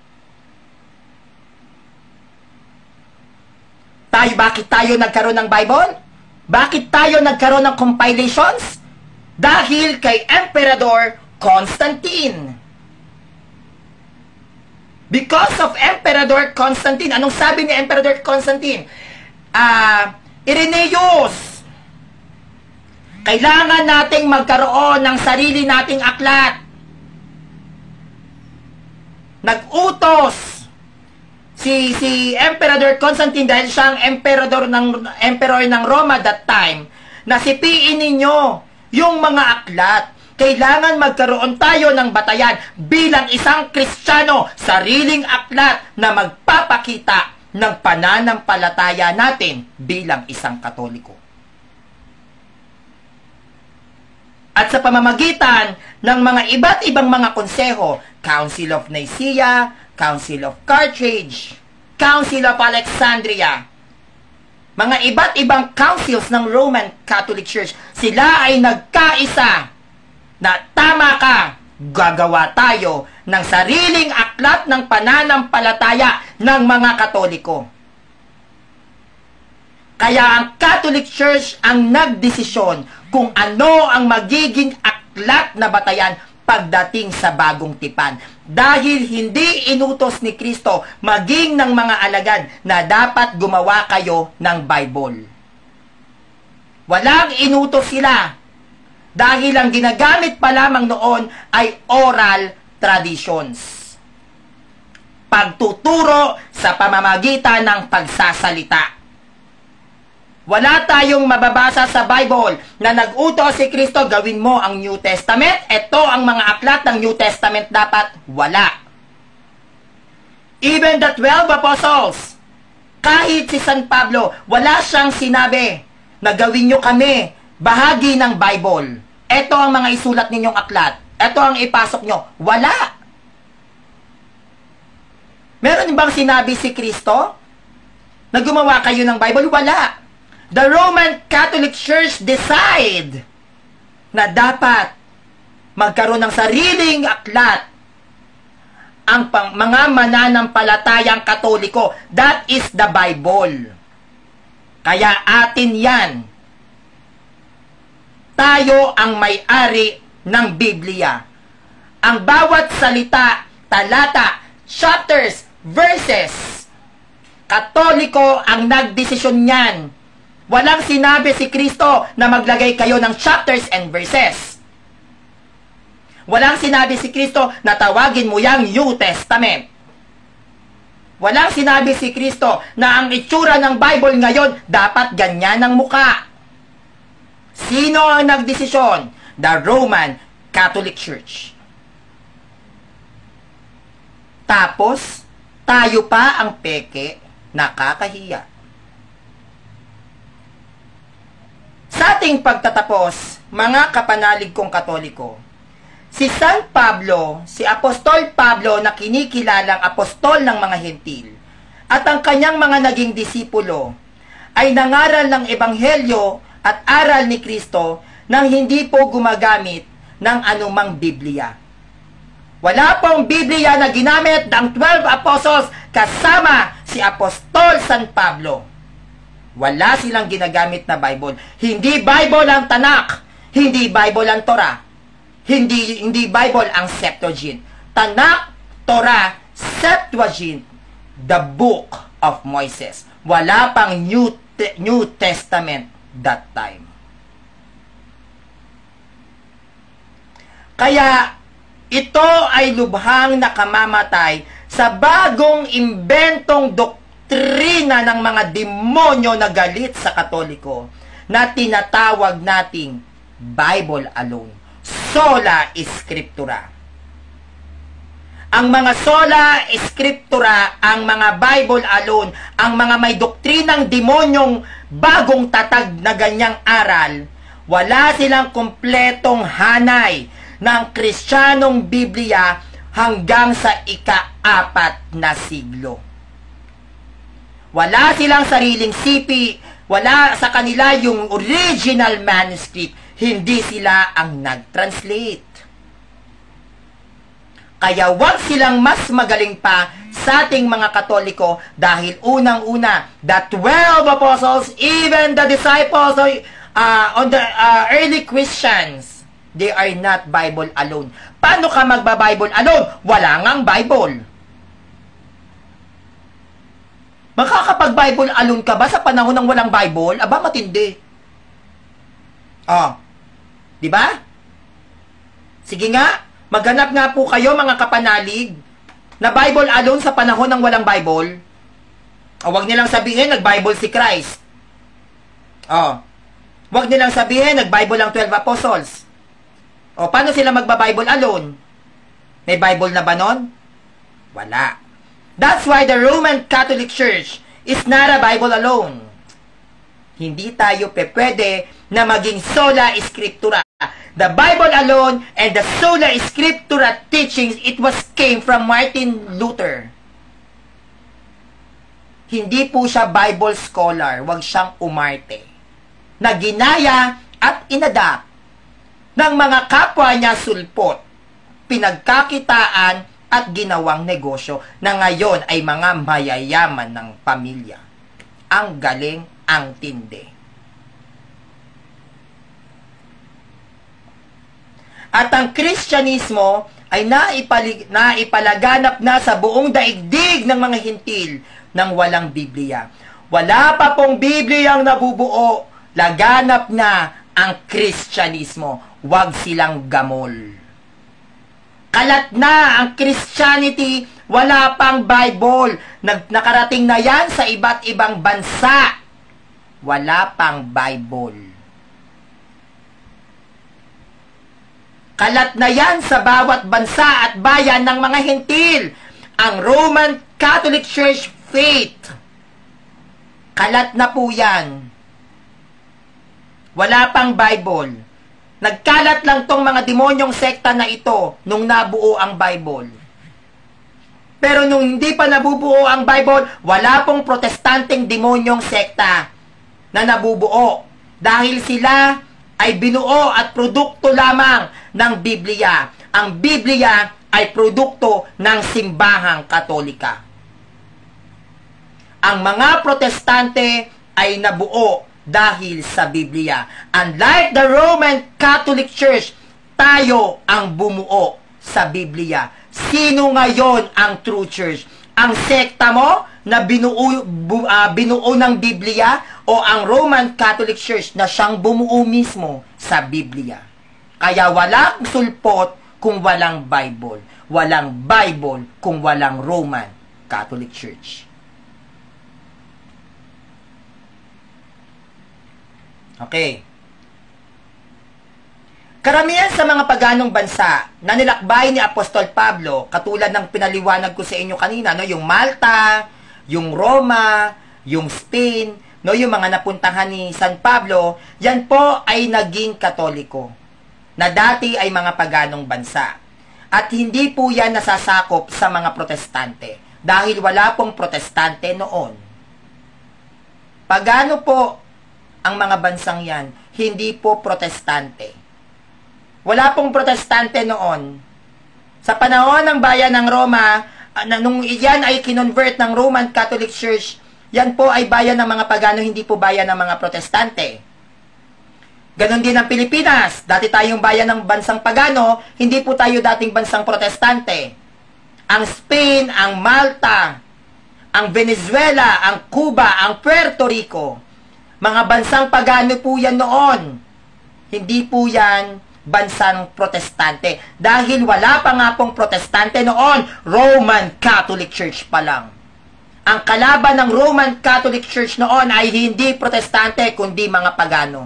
Bakit tayo nagkaroon ng Bible? Bakit tayo nagkaroon ng compilations? Dahil kay Emperador Constantine. Because of Emperador Constantine. Anong sabi ni Emperador Constantine? Irenaeus, kailangan nating magkaroon ng sarili nating aklat. Nag-utos si Emperador Constantine dahil siyang emperor ng Roma that time, na sipiin ninyo yung mga aklat. Kailangan magkaroon tayo ng batayan bilang isang Kristiyano, sariling aklat na magpapakita ng pananampalataya natin bilang isang Katoliko. At sa pamamagitan ng mga iba't ibang mga konseho, Council of Nicaea, Council of Carthage, Council of Alexandria, mga iba't ibang councils ng Roman Catholic Church, sila ay nagkaisa na tama ka, gagawa tayo ng sariling aklat ng pananampalataya ng mga Katoliko. Kaya ang Catholic Church ang nagdesisyon kung ano ang magiging aklat na batayan pagdating sa bagong tipan. Dahil hindi inutos ni Kristo maging ng mga alagad na dapat gumawa kayo ng Bible. Walang inutos sila. Dahil ang ginagamit pa lamang noon ay oral traditions. Pagtuturo sa pamamagitan ng pagsasalita. Wala tayong mababasa sa Bible na nag-utos si Kristo, gawin mo ang New Testament. Ito ang mga aklat ng New Testament dapat. Wala. Even the 12 apostles, kahit si San Pablo, wala siyang sinabi na gawin nyo kami bahagi ng Bible. Ito ang mga isulat ninyong aklat. Ito ang ipasok nyo. Wala. Meron bang sinabi si Kristo na gumawa kayo ng Bible? Wala. The Roman Catholic Church decide na dapat magkaroon ng sariling aklat ang mga mananampalatayang Katoliko. That is the Bible. Kaya atin yan. Tayo ang may-ari ng Biblia. Ang bawat salita, talata, chapters, verses, Katoliko ang nagdesisyon niyan. Walang sinabi si Kristo na maglagay kayo ng chapters and verses. Walang sinabi si Kristo na tawagin mo yang New Testament. Walang sinabi si Kristo na ang itsura ng Bible ngayon dapat ganyan ang muka. Sino ang nagdesisyon? The Roman Catholic Church. Tapos, tayo pa ang peke, nakakahiya. Sa ating pagtatapos, mga kapanalig kong Katoliko, si San Pablo, si Apostol Pablo na kinikilalang apostol ng mga hentil, at ang kanyang mga naging disipulo, ay nangaral ng ebanghelyo at aral ni Kristo nang hindi po gumagamit ng anumang Biblia. Wala pong Biblia na ginamit ng 12 apostles kasama si Apostol San Pablo. Wala silang ginagamit na Bible. Hindi Bible ang Tanakh. Hindi Bible ang Torah. Hindi Bible ang Septuagint. Tanakh, Torah, Septuagint, the Book of Moses. Wala pang New Testament that time. Kaya, ito ay lubhang nakamamatay sa bagong imbentong doktrina ng mga demonyo na galit sa Katoliko na tinatawag nating Bible alone. Sola Scriptura. Ang mga sola Scriptura, ang mga Bible alone, ang mga may doktrinang demonyong bagong tatag na ganyang aral, wala silang kumpletong hanay ng Kristiyanong Biblia hanggang sa ika-4 na siglo. Wala silang sariling sipi, wala sa kanila yung original manuscript, hindi sila ang nag-translate. Kaya wag silang mas magaling pa sa ating mga Katoliko dahil unang-una, the 12 apostles, even the disciples on the early Christians, they are not Bible alone. Paano ka magba-Bible alone? Wala ngang Bible. Makakapag-Bible alone ka ba sa panahon ng walang Bible? Aba, matindi. Di ba? Sige nga, maghanap nga po kayo mga kapanalig na Bible alone sa panahon ng walang Bible. Huwag nilang sabihin, nag-Bible si Christ. Huwag nilang sabihin, nag-Bible ang 12 apostles. Paano sila magba-Bible alone? May Bible na ba nun? Wala. That's why the Roman Catholic Church is not a Bible alone. Hindi tayo pwede na maging sola Scriptura. The Bible alone and the sola Scriptura teachings, it came from Martin Luther. Hindi po siya Bible scholar, wag siyang umarte. Na ginaya at inadapt ng mga kapwa niya sulpot, pinagkakitaan at ginawang negosyo na ngayon ay mga mayayaman ng pamilya. Ang galing, ang tindi. At ang Kristyanismo ay naipalaganap na sa buong daigdig ng mga hintil ng walang Biblia. Wala pa pong Biblia ang nabubuo Laganap na ang Kristyanismo. Huwag silang gamol. Kalat na ang Christianity, wala pang Bible. Nakarating na yan sa iba't ibang bansa. Wala pang Bible. Kalat na yan sa bawat bansa at bayan ng mga hentil. Ang Roman Catholic Church faith. Kalat na po yan. Wala pang Bible. Nagkalat lang tong mga demonyong sekta na ito nung nabuo ang Bible. Pero nung hindi pa nabubuo ang Bible, wala pong protestanteng demonyong sekta na nabubuo. Dahil sila ay binuo at produkto lamang ng Biblia. Ang Biblia ay produkto ng simbahang Katolika. Ang mga protestante ay nabuo dahil sa Biblia. Unlike the Roman Catholic Church, tayo ang bumuo sa Biblia. Sino ngayon ang true church? Ang sekta mo na binuo ng Biblia o ang Roman Catholic Church na siyang bumuo mismo sa Biblia? Kaya walang sulpot kung walang Bible. Walang Bible kung walang Roman Catholic Church. Okay. Karamihan sa mga paganong bansa na nilakbay ni Apostol Pablo, katulad ng pinaliwanag ko sa inyo kanina, no, yung Malta, yung Roma, yung Spain, no, yung mga napuntahan ni San Pablo, yan po ay naging Katoliko, na dati ay mga paganong bansa. At hindi po yan nasasakop sa mga protestante, dahil wala pong protestante noon. Pagano po ang mga bansang yan? Hindi po protestante. Wala pong protestante noon. Sa panahon ng bayan ng Roma, nung iyan ay kinonvert ng Roman Catholic Church, yan po ay bayan ng mga pagano, hindi po bayan ng mga protestante. Ganon din ang Pilipinas. Dati tayong bayan ng bansang pagano, hindi po tayo dating bansang protestante. Ang Spain, ang Malta, ang Venezuela, ang Cuba, ang Puerto Rico, mga bansang pagano po yan noon. Hindi po yan bansang protestante. Dahil wala pa nga pong protestante noon, Roman Catholic Church pa lang. Ang kalaban ng Roman Catholic Church noon ay hindi protestante, kundi mga pagano.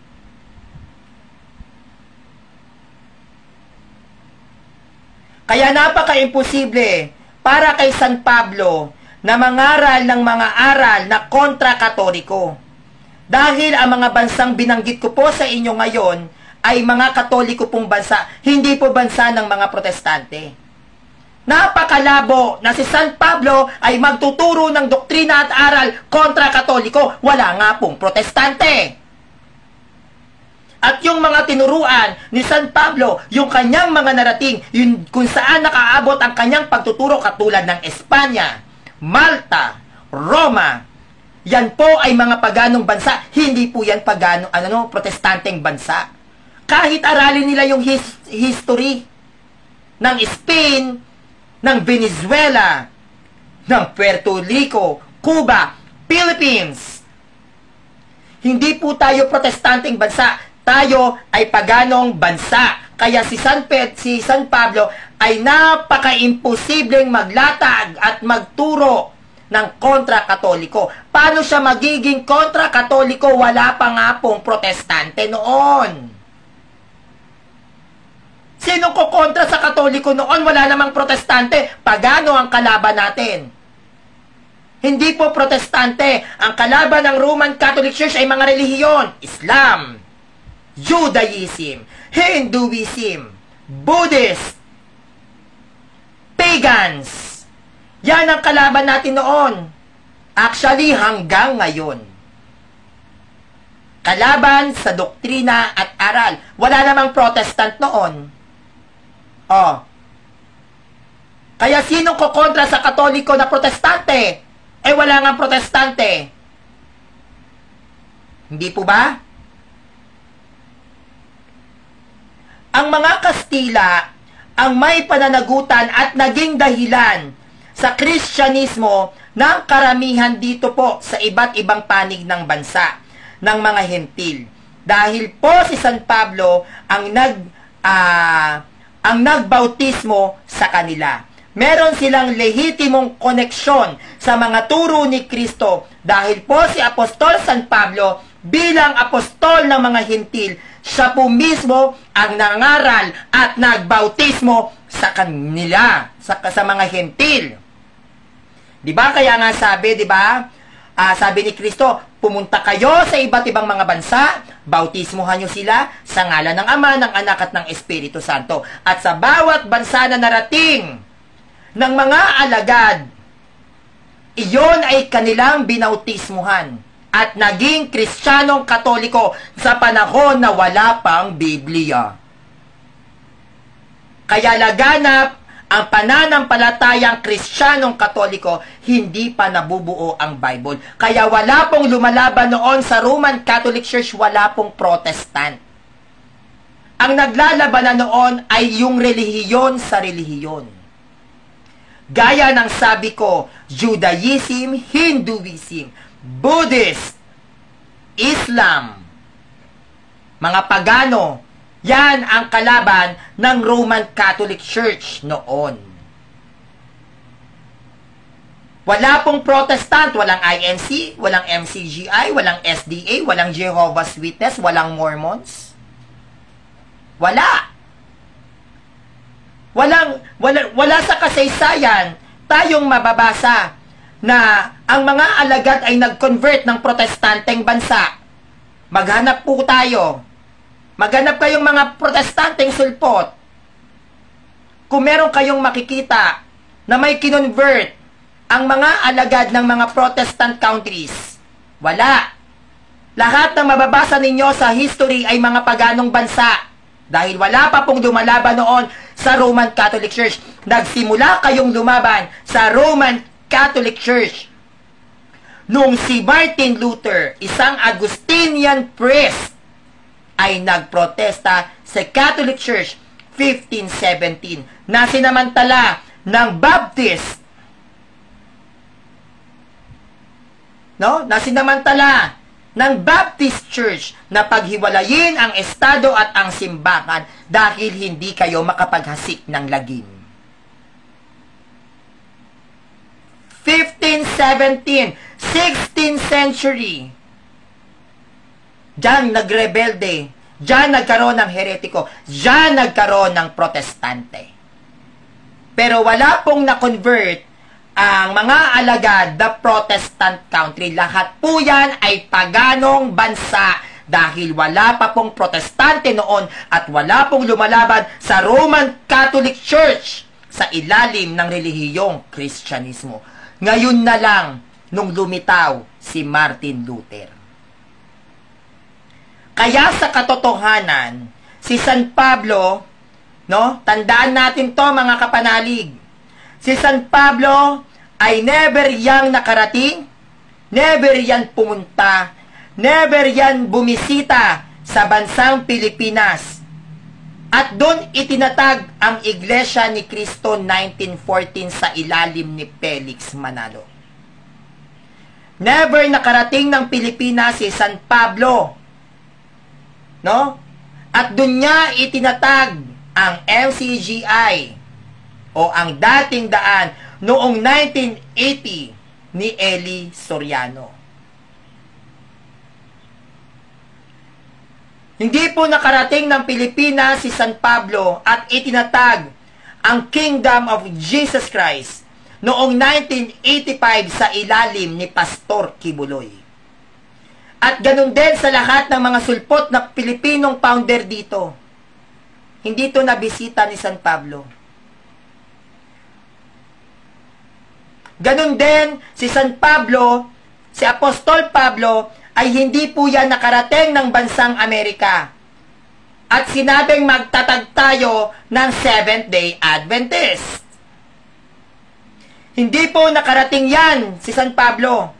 Kaya napaka-imposible para kay San Pablo na mangaral ng mga aral na kontra-katoliko. Dahil ang mga bansang binanggit ko po sa inyo ngayon ay mga Katoliko pong bansa, hindi po bansa ng mga protestante. Napakalabo na si San Pablo ay magtuturo ng doktrina at aral kontra Katoliko, wala nga pong protestante. At yung mga tinuruan ni San Pablo, yung kanyang mga narating, yung kung saan nakaabot ang kanyang pagtuturo katulad ng Espanya, Malta, Roma, yan po ay mga paganong bansa, hindi po yan protestanteng bansa. Kahit aralin nila yung history ng Spain, ng Venezuela, ng Puerto Rico, Cuba, Philippines. Hindi po tayo protestanteng bansa, tayo ay paganong bansa. Kaya si San Pablo ay napaka-imposibleng maglatag at magturo ng kontra-katoliko. Paano siya magiging kontra-katoliko? Wala pa nga pong protestante noon. Sino ko kontra sa katoliko noon? Wala namang protestante. Pagano ang kalaban natin? Hindi po protestante. Ang kalaban ng Roman Catholic Church ay mga relihiyon. Islam, Judaism, Hinduism, Buddhist, pagans. Yan ang kalaban natin noon. Actually, hanggang ngayon. Kalaban sa doktrina at aral. Wala namang protestant noon. Kaya sino ko kontra sa katoliko na protestante? Wala nga protestante. Hindi po ba? Ang mga Kastila ang may pananagutan at naging dahilan sa Kristyanismo ng karamihan dito po sa iba't ibang panig ng bansa. ng mga hentil. Dahil po si San Pablo ang nagbautismo sa kanila. Meron silang lehitimong koneksyon sa mga turo ni Kristo dahil po si Apostol San Pablo bilang apostol ng mga hentil, siya po mismo ang nangaral at nagbautismo sa kanila, sa mga hentil. Di ba? Kaya nga sabi, di ba? Sabi ni Kristo, pumunta kayo sa iba't ibang mga bansa, bautismohan nyo sila sa ngalan ng Ama, ng Anak at ng Espiritu Santo. At sa bawat bansa na narating ng mga alagad, iyon ay kanilang binautismuhan at naging Kristiyanong Katoliko sa panahon na wala pang Biblia. Kaya laganap ang pananampalatayang Kristiyanong Katoliko, hindi pa nabubuo ang Bible. Kaya wala pong lumalaban noon sa Roman Catholic Church, wala pong Protestant. Ang naglalaban na noon ay yung relihiyon sa relihiyon. Gaya ng sabi ko, Judaism, Hinduism, Buddhist, Islam, mga pagano, yan ang kalaban ng Roman Catholic Church noon. Wala pong Protestant, walang INC, walang MCGI, walang SDA, walang Jehovah's Witness, walang Mormons. Wala sa kasaysayan tayong mababasa na ang mga alagad ay nag-convert ng protestanteng bansa. Maghanap po tayo. Maghanap kayong mga protestanteng sulpot. Kung meron kayong makikita na may kinonvert ang mga alagad ng mga Protestant countries, wala. Lahat ng mababasa ninyo sa history ay mga paganong bansa. Dahil wala pa pong lumalaban noon sa Roman Catholic Church. Nagsimula kayong lumaban sa Roman Catholic Church nung si Martin Luther, isang Augustinian priest, ay nagprotesta sa Catholic Church 1517 na sinamantala ng Baptist, na sinamantala ng Baptist Church na paghiwalayin ang estado at ang simbahan dahil hindi kayo makapaghasik ng lagim. 1517, 16th century. Diyan nagrebelde, diyan nagkaroon ng heretiko, diyan nagkaroon ng protestante. Pero wala pong na-convert ang mga alagad na Protestant country. Lahat po yan ay paganong bansa dahil wala pa pong protestante noon at wala pong lumalaban sa Roman Catholic Church sa ilalim ng relihiyong Kristyanismo. Ngayon na lang nung lumitaw si Martin Luther. Kaya sa katotohanan, si San Pablo, tandaan natin to mga kapanalig, si San Pablo ay never yang nakarating, never yan pumunta, never yan bumisita sa bansang Pilipinas. At doon itinatag ang Iglesia ni Cristo 1914 sa ilalim ni Felix Manalo. Never nakarating ng Pilipinas si San Pablo, At doon niya itinatag ang MCGI o ang dating daan noong 1980 ni Eli Soriano. Hindi po nakarating ng Pilipinas si San Pablo at itinatag ang Kingdom of Jesus Christ noong 1985 sa ilalim ni Pastor Kibuloy. At ganun din sa lahat ng mga sulpot na Pilipinong founder dito. Hindi to nabisita ni San Pablo. Ganun din si San Pablo, si Apostol Pablo, ay hindi po yan nakarating ng bansang Amerika. At sinabing magtatag tayo ng Seventh-day Adventist. Hindi po nakarating yan si San Pablo.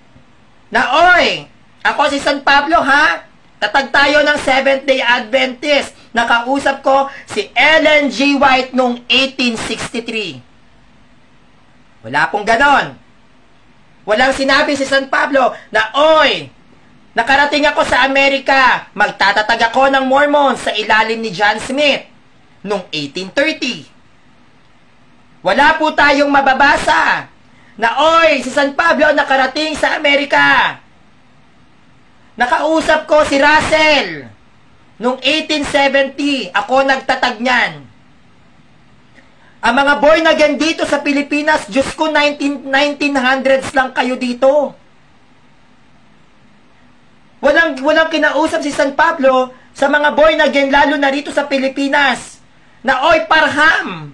Ako si San Pablo, tatag tayo ng Seventh-day Adventist. Nakausap ko si Ellen G. White noong 1863. Wala pong ganon. Walang sinabi si San Pablo na, Nakarating ako sa Amerika. Magtatatag ako ng Mormon sa ilalim ni John Smith noong 1830. Wala po tayong mababasa na, oy, si San Pablo nakarating sa Amerika. Nakausap ko si Russell noong 1870. Ako nagtatag niyan. Ang mga born again dito sa Pilipinas, Diyos ko, 1900s lang kayo dito. Walang kinausap si San Pablo sa mga born again, lalo na rito sa Pilipinas, na, oy, Parham.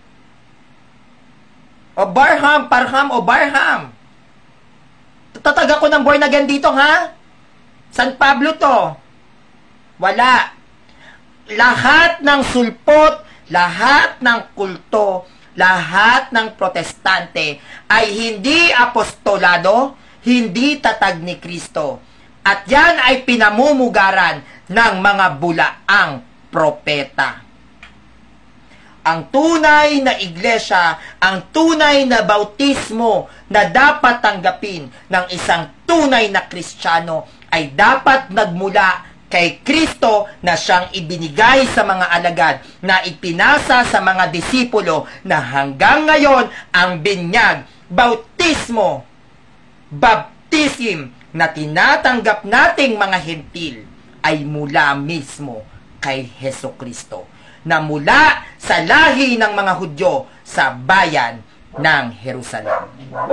O Barham. Tatag ako ng born again dito, ha? San Pablo to. Wala. Lahat ng sulpot, lahat ng kulto, lahat ng protestante ay hindi apostolado, hindi tatag ni Kristo. At yan ay pinamumugaran ng mga bulaang propeta. Ang tunay na iglesia, ang tunay na bautismo na dapat tanggapin ng isang tunay na Kristiyano ay dapat nagmula kay Kristo na siyang ibinigay sa mga alagad, na ipinasa sa mga disipulo, na hanggang ngayon ang binyag, bautismo, baptism na tinatanggap nating mga hentil ay mula mismo kay Heso Kristo, na mula sa lahi ng mga Hudyo sa bayan ng Jerusalem.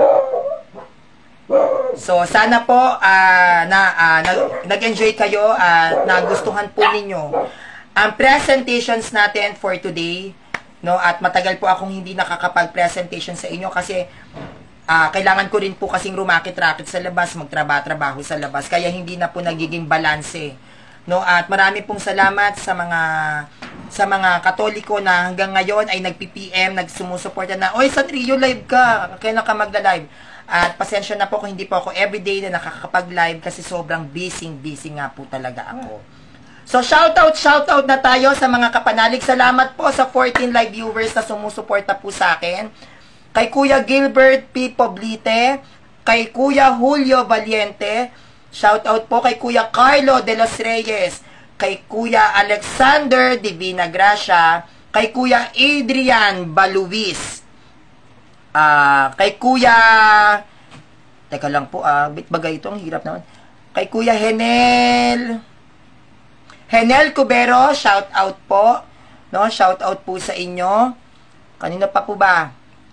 So, sana po nag-enjoy kayo at nagustuhan po ninyo ang presentations natin for today, no? At matagal po akong hindi nakakapag-presentation sa inyo kasi kailangan ko rin po kasing rumakit-rakit sa labas, magtrabaho sa labas, kaya hindi na po nagiging balanse, no? At marami pong salamat sa mga Katoliko na hanggang ngayon ay nagpi-PM, nagsumusuporta na, oy, San Rio, live ka, kailan ka magla-live? At pasensya na po kung hindi po ako everyday na nakakapag-live kasi sobrang busy nga po talaga ako. So, shoutout na tayo sa mga kapanalig. Salamat po sa 14 live viewers na sumusuporta po sa akin. Kay Kuya Gilbert P. Poblite, kay Kuya Julio Valiente, shoutout po kay Kuya Carlo de los Reyes, kay Kuya Alexander Divina Gracia, kay Kuya Adrian Baluis, kay Kuya, teka lang po, bitbagay ito, ang hirap naman, kay Kuya Henel Cubero, shoutout po, no, shoutout po sa inyo. Kanino pa po ba?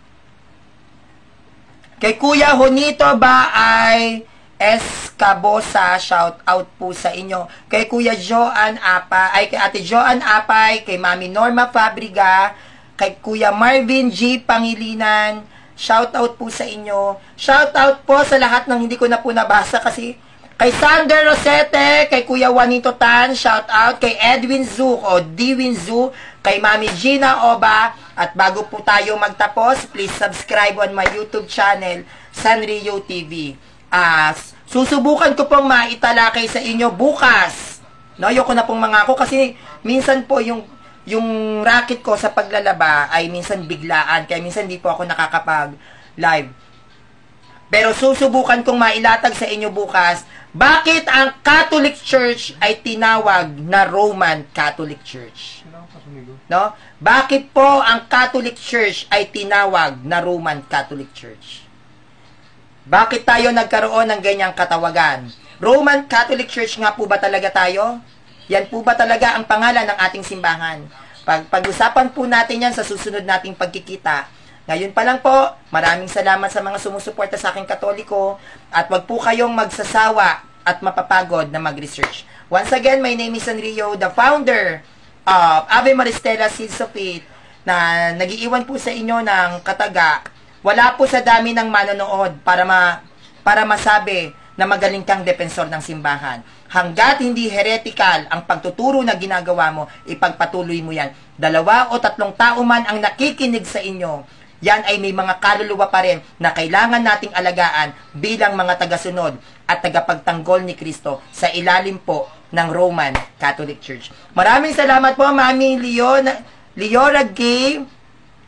Kay Kuya Honito ba ay Escabosa, shout out po sa inyo. Kay Kuya Joan Apay, kay Ate Joan Apay, kay Mami Norma Fabriga, kay Kuya Marvin G. Pangilinan, shout out po sa inyo. Shout out po sa lahat ng hindi ko na po nabasa kasi kay Sander Rosete, kay Kuya Juanito Tan, shout out. Kay Edwin Zu o Dwin Zu, kay Mami Gina Oba. At bago po tayo magtapos, please subscribe on my YouTube channel, Sanrio TV. Susubukan ko pong maitalakay sa inyo bukas. No, ayoko na pong mangako kasi minsan po yung racket ko sa paglalaba ay minsan biglaan, kaya minsan hindi po ako nakakapag-live. Pero susubukan kong mailatag sa inyo bukas, bakit ang Catholic Church ay tinawag na Roman Catholic Church? No? Bakit po ang Catholic Church ay tinawag na Roman Catholic Church? Bakit tayo nagkaroon ng ganyang katawagan? Roman Catholic Church nga po ba talaga tayo? Yan po ba talaga ang pangalan ng ating simbahan? Pag-usapan po natin yan sa susunod nating pagkikita. Ngayon pa lang po, maraming salamat sa mga sumusuporta sa aking Katoliko at wag po kayong magsasawa at mapapagod na mag-research. Once again, my name is Sanrio, the founder of Ave Maristela Seeds of Faith, na nagiiwan po sa inyo ng kataga. Wala po sa dami ng manonood para masabi na magaling kang depensor ng simbahan. Hanggat hindi heretical ang pagtuturo na ginagawa mo, ipagpatuloy mo yan. 2 o 3 tao man ang nakikinig sa inyo, yan ay may mga kaluluwa pa rin na kailangan nating alagaan bilang mga tagasunod at tagapagtanggol ni Kristo sa ilalim po ng Roman Catholic Church. Maraming salamat po, Mami Leora Gay,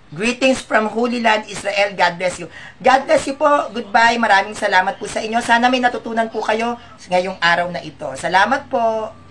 Greetings from Holy Land, Israel. God bless you. God bless you po. Goodbye. Maraming salamat po sa inyo. Sana may natutunan po kayo ngayong araw na ito. Salamat po.